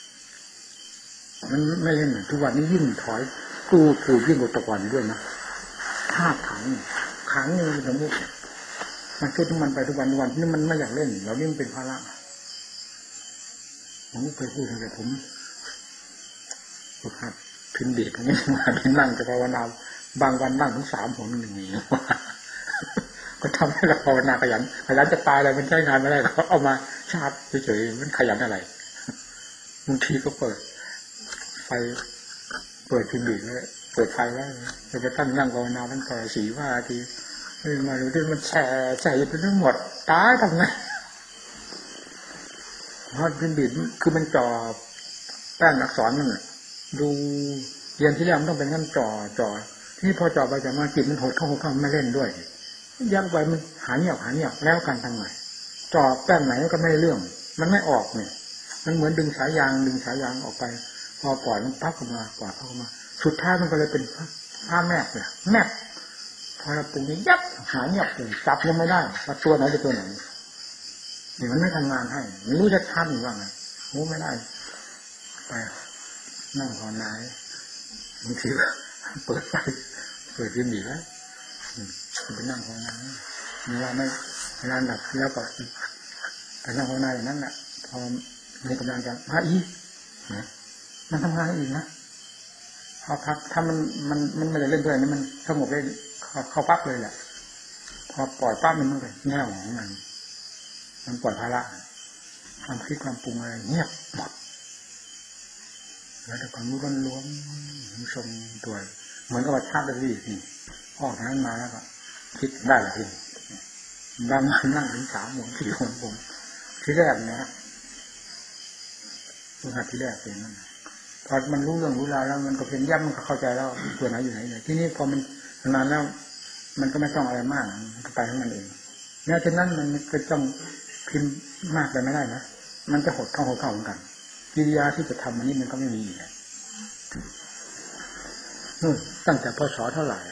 มันไม่เล่นทุกวันนี้ยิ่งถอยตู้ถูกยิ่งกว่าตะวันด้วยนะธาตุขังนี่มันสมมติมันคิดมันไปทุกวันนี่มันไม่อยากเล่นเรานี่มันเป็นภาระผมเคยพูดเลยผมครับพิมพ์เด็กนี่มาเป็นนั่งจะภาวนาบางวันนั่งถึง3 ผม1 นี้ก็ทำให้เราภาวนาขยันจะตายอะไรมันใช้งานไม่ได้เขาเอามาชาร์จเฉยๆมันขยันอะไรบางทีก็เปิดพิมพ์เด็กแล้วเปิดไฟไว้จะไปตั้งนั่งภาวนาตั้งแต่4 ว่าทีมาดูที่มันแฉไปทั้งหมดตายทำไงเพราะพิมพ์เด็กคือมันจ่อแป้งอักษรนั่นแหละดูเรียนที่แรกมันต้องเป็นงั้นจ่อที่พอจ่อไปจ่อมาจิตมันหดเข้าไม่เล่นด้วยยักไปมันหาเงียบแล้วกันทางไหนจ่อแป้งไหนก็ไม่เรื่องมันไม่ออกเนี่ยมันเหมือนดึงสายยางออกไปพอปล่อยมันพักเข้ามาสุดท้ายมันก็เลยเป็นผ้าแมบเนี่ยแมบพอเราปรุงนี้ยับหาเงียบจับยังไม่ได้ว่าตัวไหนเป็นตัวไหนนี่มันไม่ทำงานให้ไม่รู้จะทำว่าไงรู้ไม่ได้ไปนั่งภาวนาบางทีเปิดไฟเปิดพิมพ์ดีแล้วไปนั่งภาวนาเวลาดับแล้วก็ไปนั่งภาวนาอย่างนั้นแหละพอมีกำลังจะมาอีกนะมันทำงานอีกนะพอพักถ้ามันไม่ได้เล่นด้วยนี่มันสงบเลยเข้าปั๊บเลยแหละพอปล่อยปั๊บมันเลยแง่ของมันปล่อยภาระความคิดความปรุงอะไรเงียบหมดแล้วแต่ความรู้ล้วนๆชมตัวเหมือนกับว่าชาติได้ที่ออกนั้นมาแล้วก็คิดได้ละทีบางวันนั่งถึง3 โมง 4 โมงผมที่แรกนะที่แรกเป็นนั่นพอมันรู้เรื่องรู้ราวแล้วมันก็เพียงย่ำมันก็เข้าใจแล้วตัวไหนอยู่ไหนเลยที่นี่พอมันนานแล้วมันก็ไม่ต้องอะไรมากมันก็ไปของมันเองแม้ฉะนั้นมันก็ต้องพิมพ์มากไปไม่ได้นะมันจะหดเข้าเหมือนกันกิริยาที่จะทำอันนี้มันก็ไม่มีเลยตั้งแต่พศเท่าไหร่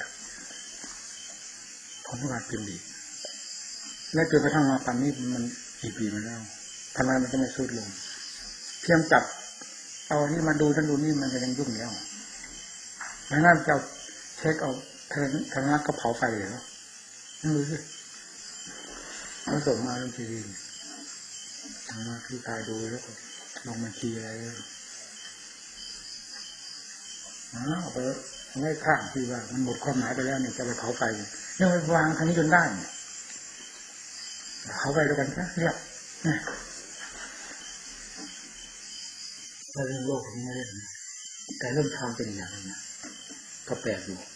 ผมว่าพิมพ์ดีและจนกระทั่งมาปันนี้มันกี่ปีมาแล้วทำไมมันจะไม่สุดลงเพียงจับเอานี่มาดูนี่มันจะยังยุ่งแล้วไม่น่าจะเช็คเอาทางนั้นก็เผาไฟเลยแล้วนั่นดูสิเขาส่งมาลงทีวีทางมาที่ตายดูแล้วก็ลงบัญชีอะไรเอาไปไม่ข้างที่ว่ามันหมดความหมายไปแล้วเนี่ยจะไปเผาไฟเนี่ยไปวางทางนี้จนได้เผาไฟด้วยกันซะเรียบเรื่องโลกนี้เรื่องแต่เรื่องทางเป็นอย่างนี้ก็แปลกอยู่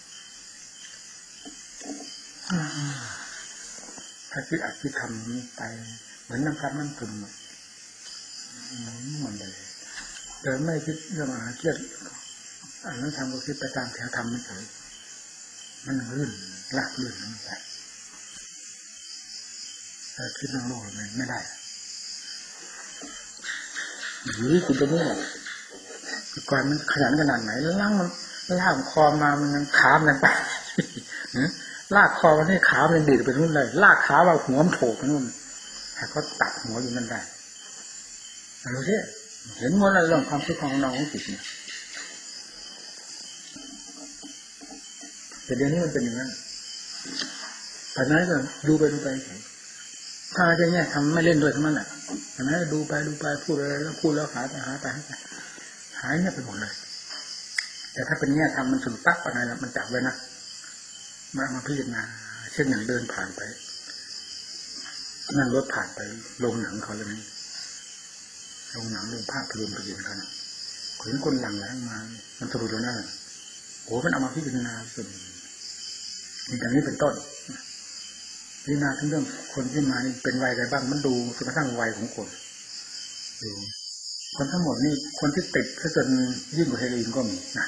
ถ้าคิดอธิธรรมไปเหมือนน้ำพัดน้ำตุ่มมันเลยเดินไม่คิดเรื่องอาหารเครียดอันนั้นทำก็คิดไปตามแถวธรรมไม่เฉยมันลื่นลากลื่นนั่นแหละถ้าคิดเรื่องโลกไม่ได้หรือคุณจะนี่ก่อนมันขยันขนาดไหนแล้วล่างคอมามันยังขามันไปลากคอมันให้ขามันดีดไปนู่นเลยลากขาว่าหัวมันโผล่ไปนู่นแต่ก็ตัดหัวอยู่นั่นได้รู้สิเห็นหมดเลยเรื่องความคิดของน้องจิตเนี่ยแต่เดี๋ยวนี้มันเป็นอย่างนั้นแต่นั้นก็ดูไปถ้าจะเนี่ยทำไม่เล่นด้วยทั้งนั้นแหละแต่นั้นดูไปพูดอะไรแล้วพูดแล้วหายไปหายเนี่ยไปหมดเลยแต่ถ้าเป็นเนี่ยทำมันสุดปั๊บอะไรแล้วมันจับไว้นะมาพิจารณาเช่นอย่างเดินผ่านไปนั่งรถผ่านไปโรงหนังเขาเลยนี่โรงหนังโรงภาพยนตร์ไปเห็นกันเห็นคนหลั่งไหลมามันสะดุดตรงนั้นโอ้มันเอามาพิจารณาสุดอย่างนี้เป็นต้นพิจารณาทั้งเรื่องคนที่มานี่เป็นวัยอะไรบ้างมันดูจนกระทั่งวัยของคนดูคนทั้งหมดนี่คนที่ติดถ้าจนยิ่งกว่าเฮโรอีนก็มีนะ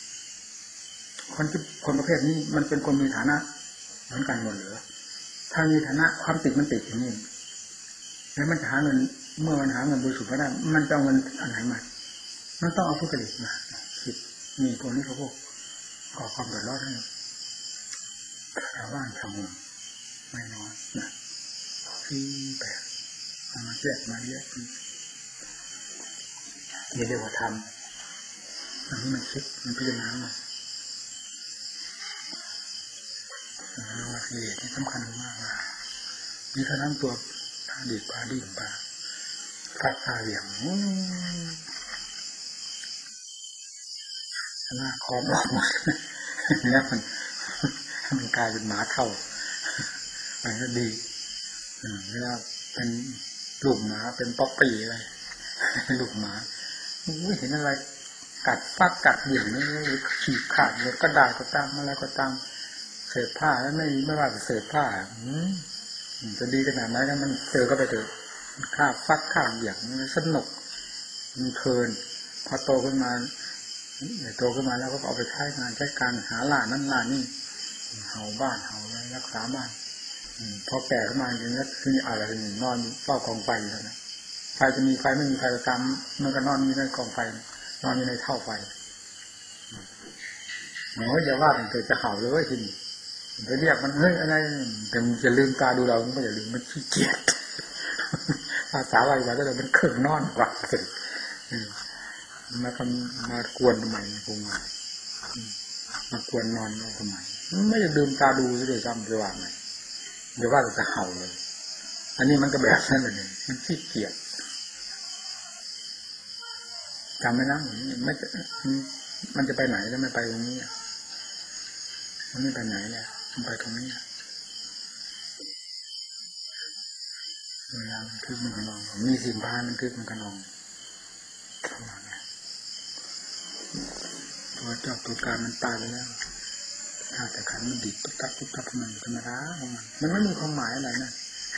คนประเภทนี้มันเป็นคนมีฐานะเหมือนกันหมดเหรอถ้ามีฐานะความติดมันติดอย่างนี้แล้วมันจะหาเงินเมื่อมันหาเงินบริสุทธิ์ไม่ได้มันจะเอาเงินอันไหนมามันต้องเอาผู้ผลิตมาคิดมีคนนี้เขาพวกก่อความเดือดร้อนให้ชาวบ้านชาวเมืองไม่น้อยนะที่แปดมาแยกมาเยอะนี่เรียกว่าทำอันนี้มันคิดมันพิจารณามาเหตุที่สำคัญมากว่ามีเท่านั้นตัวพาดีดพาดิ้นพาฟัดพาเหวี่ยงหน้าคอมออกหมดแล้วมันกลายเป็นหมาเท่ามันก็ดีเวลาเป็นลูกหมาเป็นป๊อปปี้อะไรลูกหมาเห็นอะไรกัดฟัดกัดเหวี่ยงนี่ขีดขาดเลยก็ด่าก็ตามอะไรก็ตามเศษผ้าแล้วไม่ว่าจะเศษผ้าจะดีขนาดไหนแล้วมันเจอก็ไปเถอะข้าฟัดข้าเหวี่ยงสนุกมันเพลินพอโตขึ้นมาแล้วก็เอาไปใช้งานใช้การหาล่านั่นล่านี่เห่าบ้านเห่าอะไรรักษาบ้านพอแก่ขึ้นมาอย่างนี้คืออะไรนอนเฝ้ากองไฟแล้วนะไฟจะมีไฟไม่มีไฟประจำมันก็นอนอยู่ในกองไฟนอนอยู่ในเท่าไฟหมอจะว่ามันเกิดจะเห่าเลยทีนี้ไปเรียกมันเฮ้ยอะไรแต่มันจะลืมตาดูเราไม่อย่าลืมมันขี้เกียจภาษาอะไรก็เลยมันเครื่องนอนกว่าเลยมากวนทำไมคงมากวนนอนทำไมไม่จะลืมตาดูซะเลยจำจะว่าไงเดี๋ยวว่าจะเห่าเลยอันนี้มันก็แบบนั้นเลยมันขี้เกียจจำไม่ได้มันจะไปไหนแล้วไม่ไปตรงนี้มันไม่ไปไหนเลยมันไปตรงนี้เวลามันคึกมันกระนองมีสิ่งพานมันคึกมันกระนองตัวเจ้าตัวการมันตายไปแล้วถ้าแต่ขันมันดิบตุ๊บตับมันธรรมดาของมันไม่มีความหมายอะไรนะ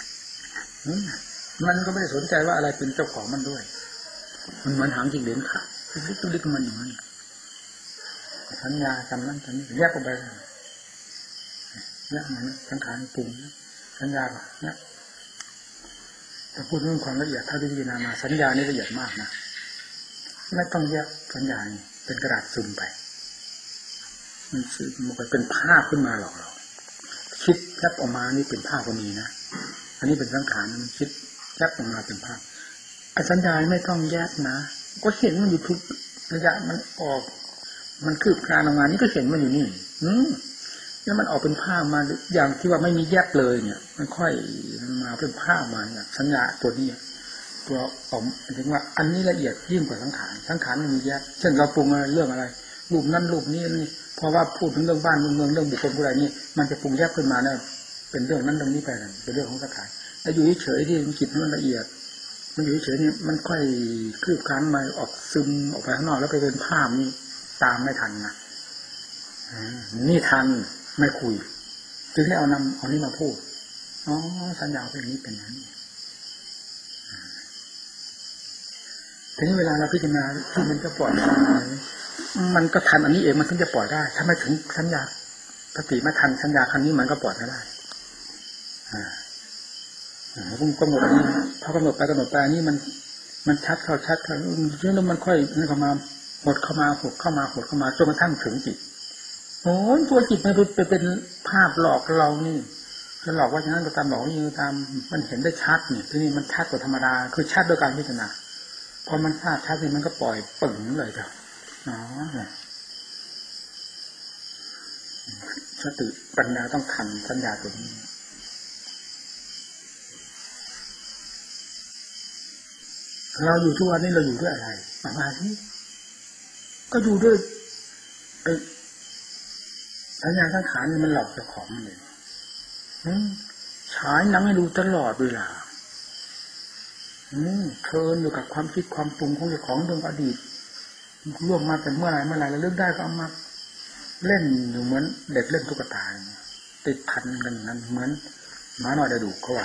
มันก็ไม่ได้สนใจว่าอะไรเป็นเจ้าของมันด้วยมันเหมือนหางจิ้งเหลนขาดลิกมันอย่างนั้นสัญญาจำนั้นจำนี้แยกออกไปเนี่ยมันสังขารปรุงสัญญาเนี่ยแต่พูดเรื่องความละเอียดถ้าพิจารณามาสัญญานี่ละเอียดมากนะไม่ต้องแยกสัญญาเป็นกระดาษซึมไปมันซึมมันเป็นภาพขึ้นมาหรอกเราคิดแยบออกมานี่เป็นภาพก็มีนะอันนี้เป็นสังขารมันคิดแยบออกมาเป็นภาพไอ้สัญญาไม่ต้องแยกนะก็เห็นมันอยู่ทุกระยะมันออกมันคืบคลานออกมานี่ก็เห็นมันอยู่นี่แล้วมันออกเป็นภาพมาอย่างที่ว่าไม่มีแยกเลยเนี่ยมันค่อยมาเป็นภาพมาเนี่ยสัญญาตัวนี้ตัวออกถึงว่าอันนี้ละเอียดยิ่งกว่าสังขารมันมีแยกเช่นเราปรุงอะไรเรื่องอะไรรูปนั้นรูปนี้นี่เพราะว่าพูดถึงเรื่องบ้านเมืองเรื่องบุคคลผู้ใดนี่มันจะปรุงแยกขึ้นมาเนี่ยเป็นเรื่องนั้นเรื่องนี้ไปนั่นเป็นเรื่องของสังขารแต่อยู่เฉยๆที่มันจิตมันละเอียดมันอยู่เฉยๆนี่มันค่อยคืบคลานมาออกซึมออกไปข้างนอกแล้วไปเป็นภาพนี่ตามไม่ทันนะนี่ทันไม่คุยจึงได้เอานี้มาพูดอ๋อสัญญาเป็นนี้เป็นนั้นทีนี้เวลาเราพิจารณาที่มันจะปล่อยมันก็ทันอันนี้เองมันถึงจะปล่อยได้ถ้าไม่ถึงสัญญาสติไม่ทันสัญญาครั้งนี้มันก็ปล่อยไม่ได้ผมกำหนดอันนี้พอกำหนดไปอันนี้มันชัดเข้าแล้วมันค่อยนี่เข้ามาหดเข้ามาจนกระทั่งถึงจิตโอ้ยตัวจิตมันไปเป็นภาพหลอกเรานี่จะหลอกว่าอย่างนั้นก็ตามหลอกนี่ตามมันเห็นได้ชัดนี่ที่นี่มันชัดกว่าธรรมดาคือชัดโดยการพิจารณาพอมันชัดนี่มันก็ปล่อยปึ่งเลยจ้ะอ๋อสติปัญญาต้องทันสัญญาตัวนี้เราอยู่ทุกวันนี้เราอยู่ด้วยอะไรมาที่ก็อยู่ด้วยสัญญาสังขารนี่มันหลอกเจ้าของมันเองฉายหนังให้ดูตลอดเวลาเพลินอยู่กับความคิดความปรุงของเจ้าของเรื่องอดีตล่วงมาแต่เมื่อไหร่แล้วเลิกได้ก็เอามาเล่นอยู่เหมือนเด็กเล่นตุ๊กตาติดพันกันนั้นเหมือนหมาน้อยได้ดูเขาว่า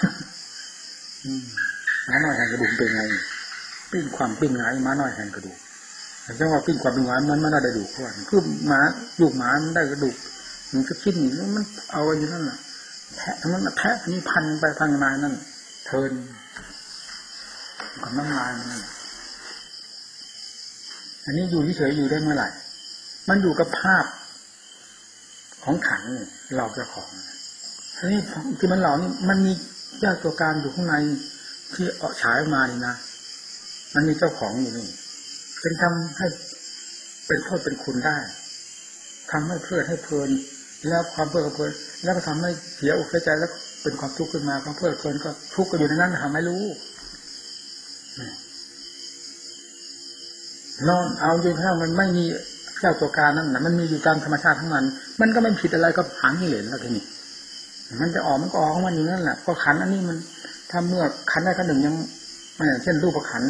หมาน้อยแห่งกระดูกเป็นไงปิ้งความปิ้งไงหมาน้อยแห่งกระดูกแต่จังว่าปิ้งความปิ้งไงมันไม่ได้ดูเขาว่าคือหมาลูกหมามันได้กระดูกมันก็คิดนี่มันเอาอยู่นั่นแหละแทะทั้งนั้นแทะนี่พันไปพันมานั่นเทินกับน้ำลายมันอันนี้อยู่เฉยๆอยู่ได้เมื่อไหร่มันอยู่กับภาพของขันเราเจ้าของอันนี้ที่มันเหล่านี้มันมีเจ้าตัวการอยู่ข้างในที่ออกฉายมานี่นะมันมีเจ้าของอยู่นี่เป็นทำให้เป็นโทษเป็นคุณได้ทำให้เพลิดให้เพลินแล้วความเพลิดเพลินแล้วก็ทำให้เสียอกเสียใจแล้วเป็นความทุกข์ขึ้นมาความเพลิดเพลินก็ทุกข์ก็อยู่ในนั้นทำไม่รู้นอนเอาจนกระทั่งมันไม่มีเจ้าตัวการนั่นนะมันมีอยู่ตามธรรมชาติทั้งมันก็ไม่ผิดอะไรก็หางกิเลสแล้วทีนี้มันจะออกมันก็ออกของมันอยู่นั่นแหละก็ขันอันนี้มันถ้าเมื่อขันได้ขันหนึ่งยังไม่เช่นรูปขัน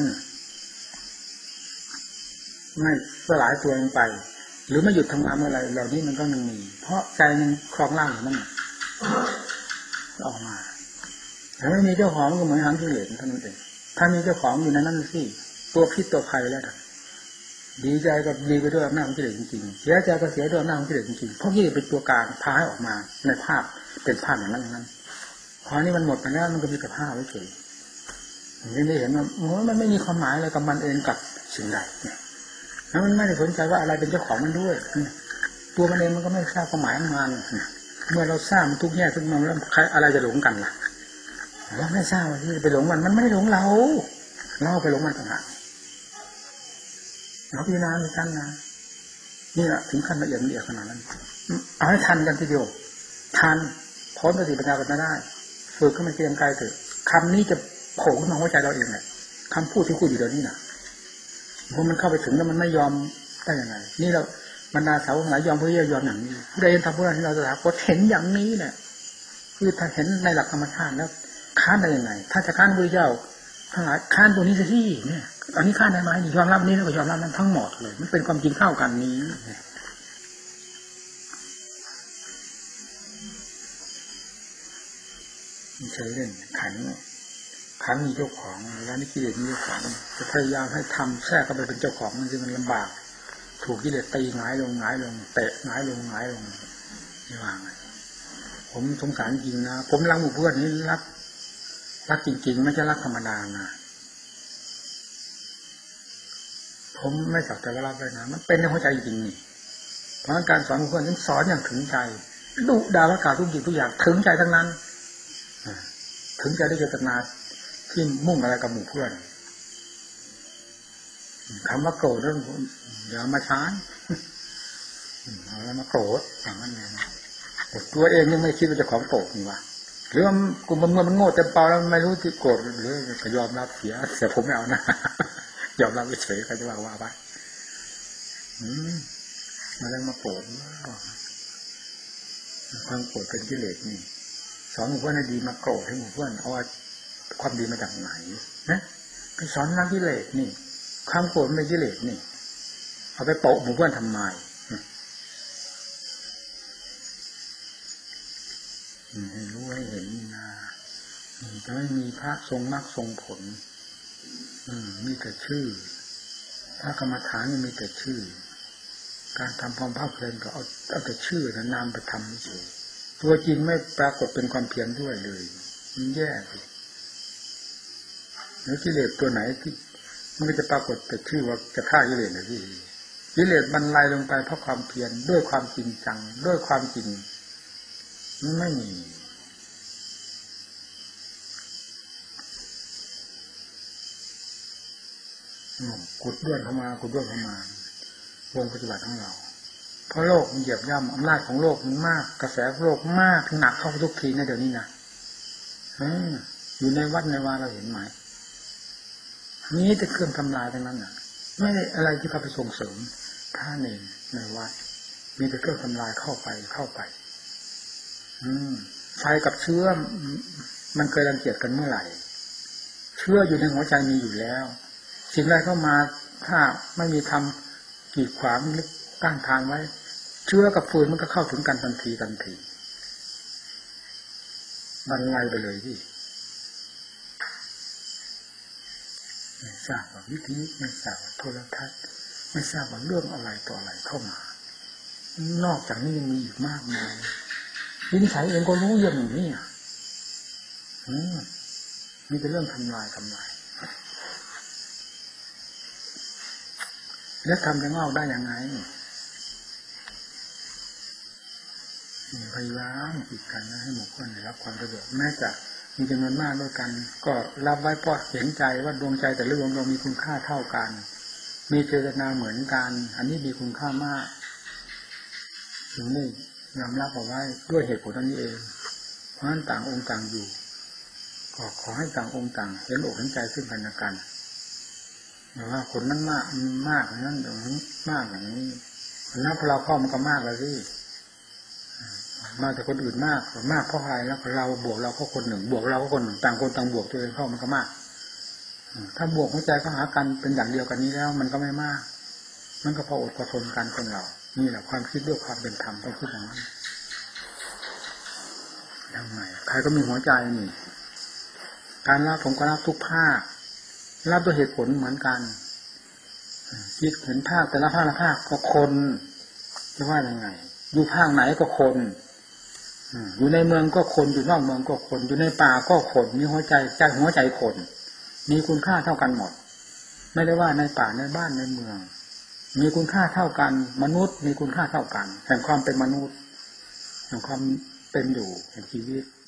ไม่สลายตัวลงไปหรือไม่หยุดทำงานเมื่อไรเหล่านี้มันก็ยังมีเพราะใจมันครองร่างอยู่นั่นออกมาแต่ไม่มีเจ้าของก็เหมือนหางกิเลสเท่านั้นเองถ้ามีเจ้าของอยู่ในนั้นสิตัวพิษตัวภัยแล้วดีใจก็ดีไปด้วยอำนาจของกิเลสจริงๆเสียใจก็เสียด้วยอำนาจของกิเลสจริงๆเพราะกิเลสเป็นตัวกลางพาให้ออกมาในภาพเป็นภาพอย่างนั้นพอนี้มันหมดไปแล้วมันก็มีแต่ภาพเฉยๆไม่ได้เห็นว่ามันไม่มีความหมายอะไรกับมันเองกับสิ่งใดแล้วมันไม่ได้สนใจว่าอะไรเป็นเจ้าของมันด้วยตัวมันเองมันก็ไม่ทราบความหมายของมันเมื่อเราทราบมันทุกแง่ทุกมุมแล้วใครอะไรจะหลงกันล่ะเราไม่ทราบว่าที่ไปหลงมันไม่ได้หลงเราไปหลงมันต่างหากเราพิจารณาในขั้นนะนี่แหละถึงขั้นละเอียดขนาดนั้นเอาให้ทันกันทีเดียวทันพ้นสติปัญญาไปได้ฝึกขึ้นมาเกรียงไกลเถอะคำนี้จะโผล่ขึ้นมาหัวใจเราเองแหละคำพูดที่พูดอยู่เดี๋ยวนี้น่ะเพราะมันเข้าไปถึงแล้วมันไม่ยอมได้ยังไงนี่เราบรรดาสาวกหลายยอมเพื่อยอมอย่างนี้ผู้ใดเห็นทำผู้นั้นที่เราจะถามก็เห็นอย่างนี้แหละคือถ้าเห็นในหลักธรรมชาติแล้วค้านได้ยังไงถ้าจะค้านพระเจ้าทั้งหลายค้านตัวนี้สิเนี่ยตอนนี้ค้านได้ไหมยอมรับนี้แล้วก็ยอมรับนั้นทั้งหมดเลยมันเป็นความจริงเข้ากันนี้ไม่ใช่เล่นขันมีเจ้าของแล้วนี่กิเลสมีเจ้าของจะพยายามให้ทำแทรกเข้าไปเป็นเจ้าของมันจึงมันลำบากถูกกิเลสตีหงายลงเตะหงายลงนี่ว่าไงผมสงสารจริงนะผมรักหมู่เพื่อนนี่รักจริงๆไม่ใช่รักธรรมดานะผมไม่สักแต่ว่ารักเลยนะมันเป็นในหัวใจจริงนี่เพราะการสอนหมู่เพื่อนนั้นสอนอย่างถึงใจดุด่าว่ากล่าวทุกสิ่งทุกอย่างถึงใจทั้งนั้นถึงใจด้วยเจตนาที่มุ่งอะไรกับหมู่เพื่อนคำว่าโกรธเรื่องอย่ามาช้าแล้วมาโกรธอย่างนั้นเลยตัวเองยังไม่คิดว่าจะของโกรธนี่วะหรือว่ากูมันโง่เต็มเปล่าแล้วไม่รู้ที่โกรธหรือก็ยอมรับเสียผมไม่เอานะยอมรับเฉยๆก็จะว่าไปมาแล้วมาโกรธความโกรธเป็นกิเลสนี่สอนหมู่เพื่อนให้ดีมาโกรธให้หมู่เพื่อนเอาความดีมาจากไหนนะไปสอนนักกิเลสนี่ความโกรธไม่กิเลสนี่เอาไปโปะหมู่เพื่อนทำไมให้รู้ให้เห็นนะจะไม่มีพระทรงมรรคทรงผลมีแต่ชื่อพระกรรมฐานมีแต่ชื่อการทำความภาคเพียรก็เอาแต่ชื่อและนามไปทำเฉยตัวจริงไม่ปรากฏเป็นความเพียรด้วยเลยมันแย่เลยแล้วกิเลสตัวไหนที่มันก็จะปรากฏแต่ชื่อว่าจะฆ่ากิเลสเลยที่กิเลสบรรลัยลงไปเพราะความเพียรด้วยความจริงจังด้วยความจริงมันไม่มีกุดด้วนเข้ามาวงปฏิบัติของเราเพราะโลกมันเหยียบย่ำอำนาจของโลกมันมากกระแสโลกมากหนักเข้าทุกทีในเดี๋ยวนี้นะอยู่ในวัดในวาเราเห็นไหมนี้จะเครื่องทำลายทั้งนั้นน่ะไม่ได้อะไรที่เข้าไปส่งเสริมท่าเองในวัดมีแต่เครื่องทำลายเข้าไปไฟกับเชื้อมันเคยรังเกียจกันเมื่อไหร่เชื้ออยู่ในหัวใจมีอยู่แล้วสิ่งใดเข้ามาถ้าไม่มีทำกีดขวางหรือต้านทานไว้เชื้อกับฟืนมันก็เข้าถึงกันทันทีมันไวไปเลยพี่ไม่ทราบว่าวิธีไม่ทราบว่าโทรทัศน์ไม่ทราบว่าเรื่องอะไรต่ออะไรเข้ามานอกจากนี้ยังมีอีกมากมายวินิจฉัยเองก็รู้อย่างนี้มีแต่เรื่องทำลายแล้วทำจะงอกได้ยังไงพยายามฝึกกันนะให้หมู่คนได้รับความประโยชน์แม้จะมีจำนวนมากด้วยกันก็รับไว้เพราะเห็นใจว่าดวงใจแต่ละดวงเรามีคุณค่าเท่ากันมีเจตนาเหมือนกันอันนี้มีคุณค่ามากถึงได้ยอมรับเอาไว้ด้วยเหตุผลนี้เองเพราะฉะนั้นต่างองค์ต่างอยู่ก็ขอให้ต่างองค์ต่างเห็นอกเห็นใจซึ่งกันและกันแต่ว่าคนนั้นมากอย่างนั้นอย่างนี้มากอย่างนี้นับเราเข้ามันก็มากแล้วสิมากแต่คนอื่นมากเพราะอะไรแล้วเราบวกเราก็คนหนึ่งบวกเราก็คนหนึ่งต่างคนต่างบวกตัวเองเข้ามันก็มากถ้าบวกหัวใจก็หากันเป็นอย่างเดียวกันนี้แล้วมันก็ไม่มากมันก็พออดพอทนกันคนเรานี่แหละความคิดด้วยความเป็นธรรมต้องคิดอย่างนั้นยังไงใครก็มีหัวใจนี่การรับผมก็รับทุกภาครับด้วยเหตุผลเหมือนกันคิดเห็นภาคแต่ละภาคก็คนจะว่ายังไงอยู่ภาคไหนก็คนอยู่ในเมืองก็คนอยู่นอกเมืองก็คนอยู่ในป่าก็คนมีหัวใจคนมีคุณค่าเท่ากันหมดไม่ได้ว่าในป่าในบ้านในเมืองมีคุณค่าเท่ากันมนุษย์มีคุณค่าเท่ากันแห่งความเป็นมนุษย์แห่งความเป็นอยู่แห่งชีวิต